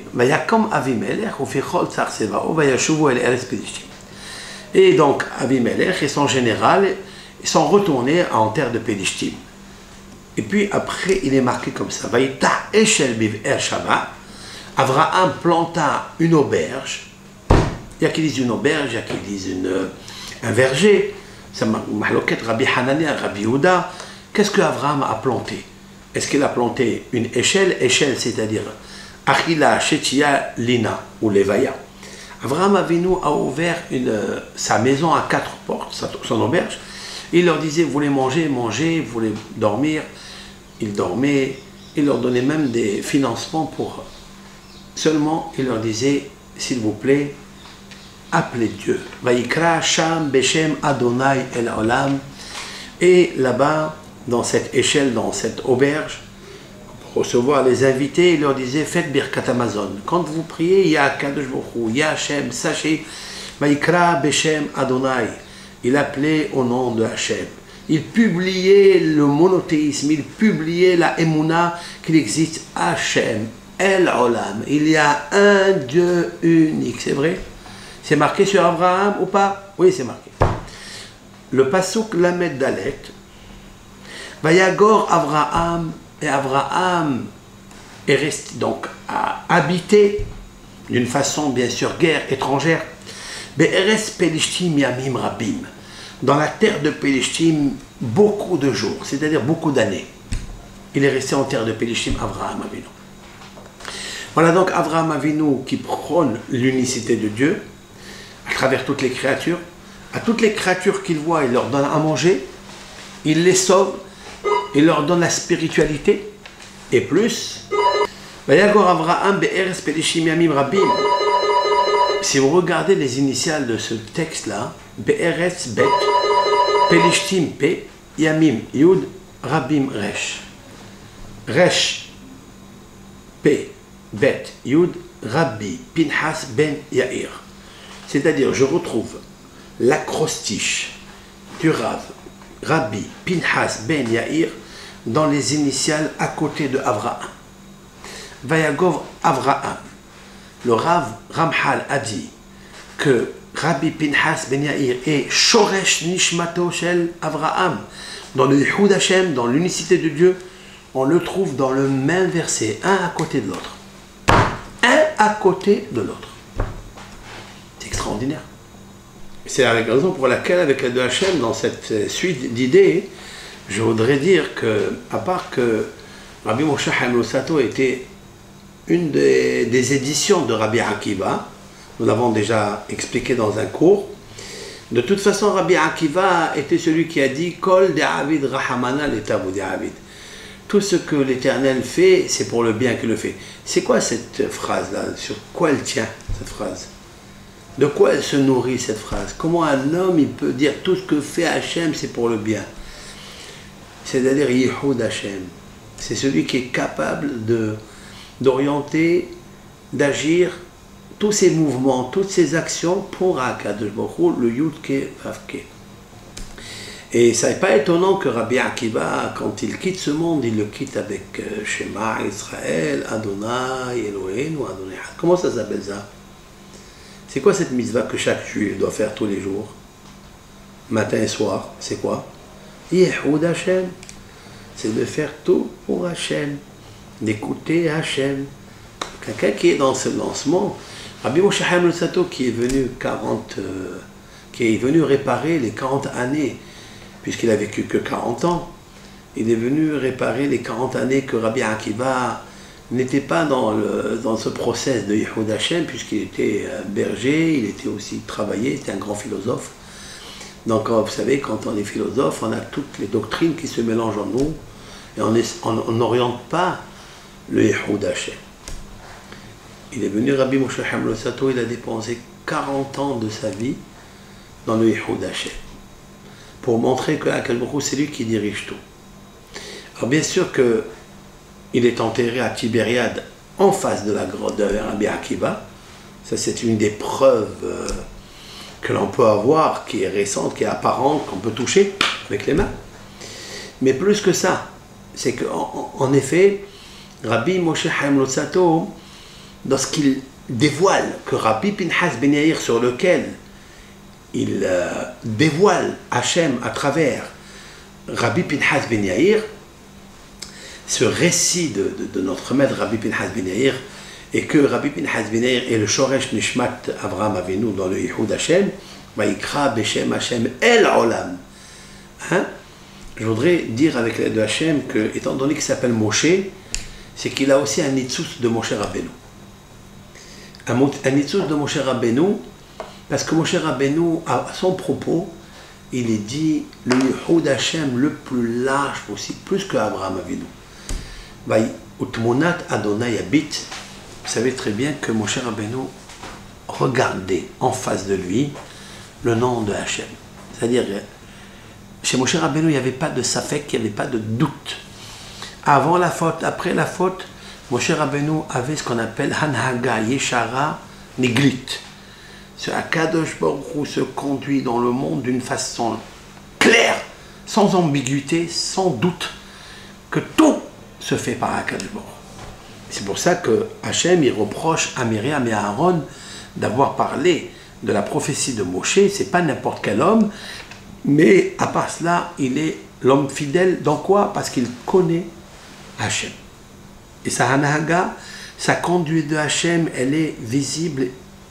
Et donc, Avimelech et son général sont retournés en terre de Pélishtim. Et puis après, il est marqué comme ça. Abraham planta une auberge. Il y a qui disent une auberge, il y a qui disent une, un verger. C'est Mahloket, Rabbi Hanania, Rabbi Yehuda. Qu'est-ce que Abraham a planté? Est-ce qu'il a planté une échelle? Échelle, c'est-à-dire Achila, Shetia, Lina ou Levaya. Abraham Avinu a ouvert une, sa maison à quatre portes, sa, son auberge. Il leur disait, vous voulez manger, mangez, vous voulez dormir. Ils dormaient. Il leur donnait même des financements pour... Seulement, il leur disait, s'il vous plaît, appelez Dieu. Vaikra Sham Beshem Adonai El Olam. Et là-bas, dans cette échelle, dans cette auberge, pour recevoir les invités, il leur disait, faites Birkat Amazon. Quand vous priez, il y a Kadosh Baruch Hu, il y a Hashem, sachez, Vaikra Beshem Adonai. Il appelait au nom de Hashem. Il publiait le monothéisme, il publiait la Emouna qu'il existe Hashem, El Olam. Il y a un Dieu unique, c'est vrai? C'est marqué sur Abraham ou pas? Oui, c'est marqué. Le Pasuk Lamed Dalet, Vayagor Abraham, et Abraham est resté donc à habiter d'une façon bien sûr guerre étrangère. Be'eres Pelishtim Yamim Rabim, dans la terre de Pelishtim, beaucoup de jours, c'est-à-dire beaucoup d'années. Il est resté en terre de Pelishtim, Abraham Avinu. Voilà donc Abraham Avinu qui prône l'unicité de Dieu à travers toutes les créatures. À toutes les créatures qu'il voit, il leur donne à manger, il les sauve, il leur donne la spiritualité, et plus. Vayagor Abraham Be'eres Pelishtim Yamim Rabim. Si vous regardez les initiales de ce texte-là, Be'eretz Bet, Pelishtim P, Yamim Yud, Rabim Resh. Resh P, Bet, Yud, Rabbi Pinhas Ben Yair. C'est-à-dire, je retrouve l'acrostiche du Rav, Rabbi Pinhas Ben Yair, dans les initiales à côté de Avraham. Vayagov Avraham. Le Rav Ramchal a dit que Rabbi Pinhas Ben Yair est Shoresh Nishmato Shel Avraham. Dans le Yehud Hashem, dans l'unicité de Dieu, on le trouve dans le même verset, un à côté de l'autre. Un à côté de l'autre. C'est extraordinaire. C'est la raison pour laquelle, avec l'aide de Hashem, dans cette suite d'idées, je voudrais dire que, à part que Rabbi Moshe Chaim Luzzatto était une des, des éditions de Rabbi Akiva, nous l'avons déjà expliqué dans un cours. De toute façon, Rabbi Akiva était celui qui a dit Kol de'avid rahamana l'etavu de'avid. Tout ce que l'Éternel fait, c'est pour le bien qu'il le fait. C'est quoi cette phrase-là? Sur quoi elle tient, cette phrase? De quoi elle se nourrit, cette phrase? Comment un homme il peut dire tout ce que fait Hachem, c'est pour le bien? C'est-à-dire Yehud Hachem. C'est celui qui est capable de d'orienter, d'agir tous ces mouvements, toutes ces actions pour Akadosh Baruch Hu, le Yud-Ke Vav-Ke. Et ça n'est pas étonnant que Rabbi Akiva, quand il quitte ce monde, il le quitte avec euh, Shema Israël, Adonai, Eloheinu, Adonai. Comment ça s'appelle ça? C'est quoi cette mitzvah que chaque juif doit faire tous les jours, matin et soir? C'est quoi? Yehud Hashem. C'est de faire tout pour Hashem, d'écouter Hashem. Quelqu'un qui est dans ce lancement, Rabbi Moshe Chaim Luzzatto qui est venu quarante, euh, qui est venu réparer les quarante années, puisqu'il a vécu que quarante ans, il est venu réparer les quarante années que Rabbi Akiva n'était pas dans, le, dans ce process de Yehud Hashem, puisqu'il était berger, il était aussi travaillé, c'était un grand philosophe. Donc vous savez, quand on est philosophe, on a toutes les doctrines qui se mélangent en nous, et on n'oriente pas le Yehud Hashem. il est venu, Rabbi Moshe Chaim Luzzatto, il a dépensé quarante ans de sa vie dans le Yihoud Hashem, pour montrer que Akadosh Baruch Hu, c'est lui qui dirige tout. Alors bien sûr que il est enterré à Tibériade, en face de la grotte de Rabbi Akiva. Ça, c'est une des preuves euh, que l'on peut avoir, qui est récente, qui est apparente, qu'on peut toucher avec les mains. Mais plus que ça, c'est qu'en en effet, Rabbi Moshe Chaim Luzzatto, lorsqu'il dévoile que Rabbi Pinchas Ben Yair, sur lequel il euh, dévoile Hachem à travers Rabbi Pinchas Ben Yair, ce récit de, de, de notre maître Rabbi Pinchas Ben Yair, et que Rabbi Pinchas Ben Yair est le Shoresh Nishmat Avraham Avinu dans le Yihoud Hashem, Vayikra Beshem Hashem El Olam. Hein? Je voudrais dire avec l'aide de Hashem que, étant donné qu'il s'appelle Moshe, c'est qu'il a aussi un Nitzutz de Moshe Rabbeinu. Un, un Nitzutz de Moshe Rabbeinu, parce que Moshe Rabbeinu, à son propos, il est dit le Yihoud Hashem le plus large possible, plus que Avraham Avinu. Utmonat Adonai Habit. Vous savez très bien que Moshe Rabbeinu regardait en face de lui le nom de Hachem. C'est-à-dire, chez Moshe Rabbeinu, il n'y avait pas de safek, il n'y avait pas de doute. Avant la faute, après la faute, Moshe Rabbeinu avait ce qu'on appelle Hanhaga Yeshara Niglit. Ce Akadosh Baruch Hu se conduit dans le monde d'une façon claire, sans ambiguïté, sans doute, que tout se fait par Akadosh Baruch Hu. C'est pour ça que Hachem, il reproche à Myriam et à Aaron d'avoir parlé de la prophétie de Moshe. C'est pas n'importe quel homme, mais à part cela, il est l'homme fidèle. Dans quoi? Parce qu'il connaît Hachem. Et sa Hanahaga, sa conduite de Hachem, elle est visible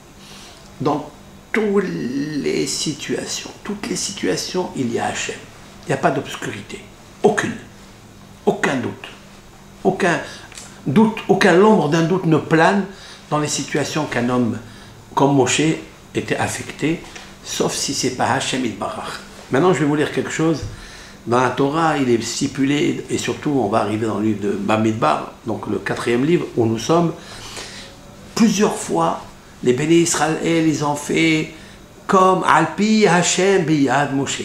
dans toutes les situations. Toutes les situations, il y a Hachem. Il n'y a pas d'obscurité. Aucune. Aucun doute. Aucun doute, aucun l'ombre d'un doute ne plane dans les situations qu'un homme comme Moshe était affecté, sauf si c'est pas Hachem Yitbarach. Maintenant, je vais vous lire quelque chose. Dans la Torah, il est stipulé, et surtout, on va arriver dans le livre de Bamidbar, donc le quatrième livre où nous sommes, plusieurs fois, les bénis Israël, ils ont fait comme Alpi Hachem Biyad Moshe.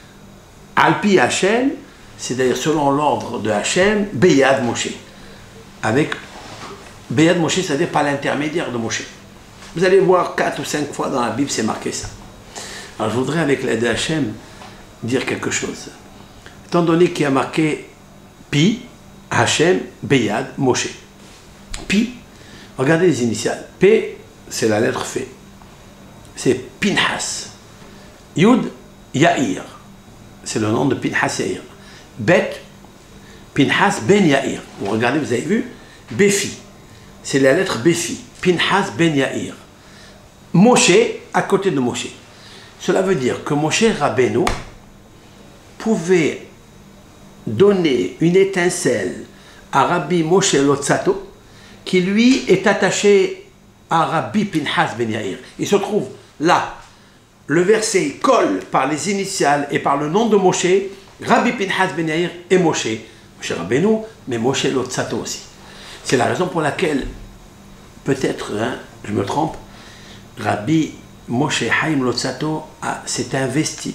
Alpi Hachem, c'est-à-dire selon l'ordre de Hachem, Biyad Moshe. Avec Biyad Moshe, c'est-à-dire par l'intermédiaire de Moshe. Vous allez voir quatre ou cinq fois dans la Bible, c'est marqué ça. Alors je voudrais, avec l'aide de Hachem, dire quelque chose. Étant donné qu'il y a marqué Pi, Hachem, Biyad, Moshe. Pi, regardez les initiales. P, c'est la lettre F. C'est Pinhas. Yud, Yair. C'est le nom de Pinhas Yair. Bet, Pinhas Ben Yair. Vous regardez, vous avez vu? Befi. C'est la lettre Befi. Pinhas Ben Yair. Moshe, à côté de Moshe. Cela veut dire que Moshe Rabbeinu pouvait donner une étincelle à Rabbi Moshe Luzzatto, qui lui est attaché à Rabbi Pinhas Ben Yair. Il se trouve là. Le verset colle par les initiales et par le nom de Moshe, Rabbi Pinhas Ben Yair et Moshe. Moshe Rabbeinu, mais Moshe Luzzatto aussi. C'est la raison pour laquelle, peut-être, hein, je me trompe, Rabbi Moshe Chaim Luzzatto s'est investi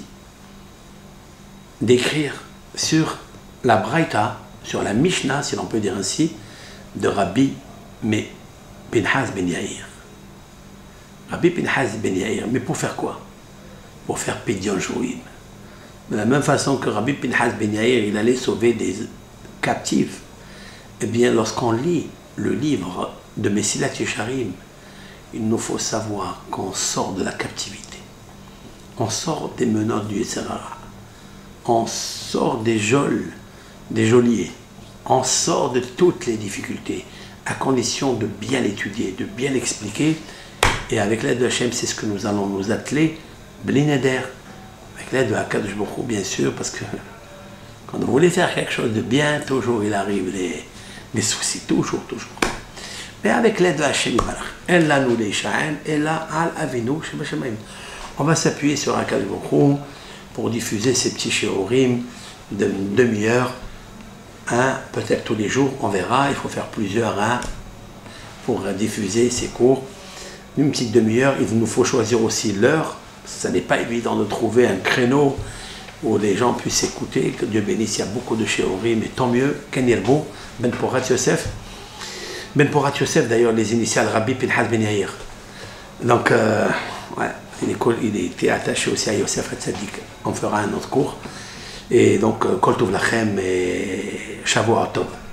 d'écrire sur la Braïta, sur la Mishnah, si l'on peut dire ainsi, de Rabbi mais Pinhas Ben Yair. Rabbi Pinhas Ben Yair, mais pour faire quoi? Pour faire Pidyon Shvuim. De la même façon que Rabbi Pinhas Ben Yair, il allait sauver des captifs, eh bien, lorsqu'on lit le livre de Mesilat Yesharim, il nous faut savoir qu'on sort de la captivité. On sort des menottes du Yetzer Hara. On sort des geôles, des geôliers. On sort de toutes les difficultés, à condition de bien l'étudier, de bien l'expliquer. Et avec l'aide de Hachem, c'est ce que nous allons nous atteler, Blineder, avec l'aide de Akadosh Baruch Hu, bien sûr, parce que quand vous voulez faire quelque chose de bien, toujours il arrive les, les soucis, toujours, toujours. Mais avec l'aide de Hachem, elle a nous les Sha'em, elle a Al Avinu, on va s'appuyer sur Akadosh Baruch Hu pour diffuser ces petits shiurim d'une demi-heure, un, peut-être tous les jours, on verra, il faut faire plusieurs, un, pour diffuser ces cours. Une petite demi-heure, il nous faut choisir aussi l'heure. Ça n'est pas évident de trouver un créneau où les gens puissent écouter. Que Dieu bénisse, il y a beaucoup de shiurim, mais tant mieux. Ken Yirbo, Ben Porat Yosef. Ben Porat Yosef, d'ailleurs, les initiales Rabbi Pinhas Ben Yair. Donc, euh, ouais, il, est, il était attaché aussi à Yosef Hatzadik. On fera un autre cours. Et donc, Kol Tov Lachem et Shavuot Tov.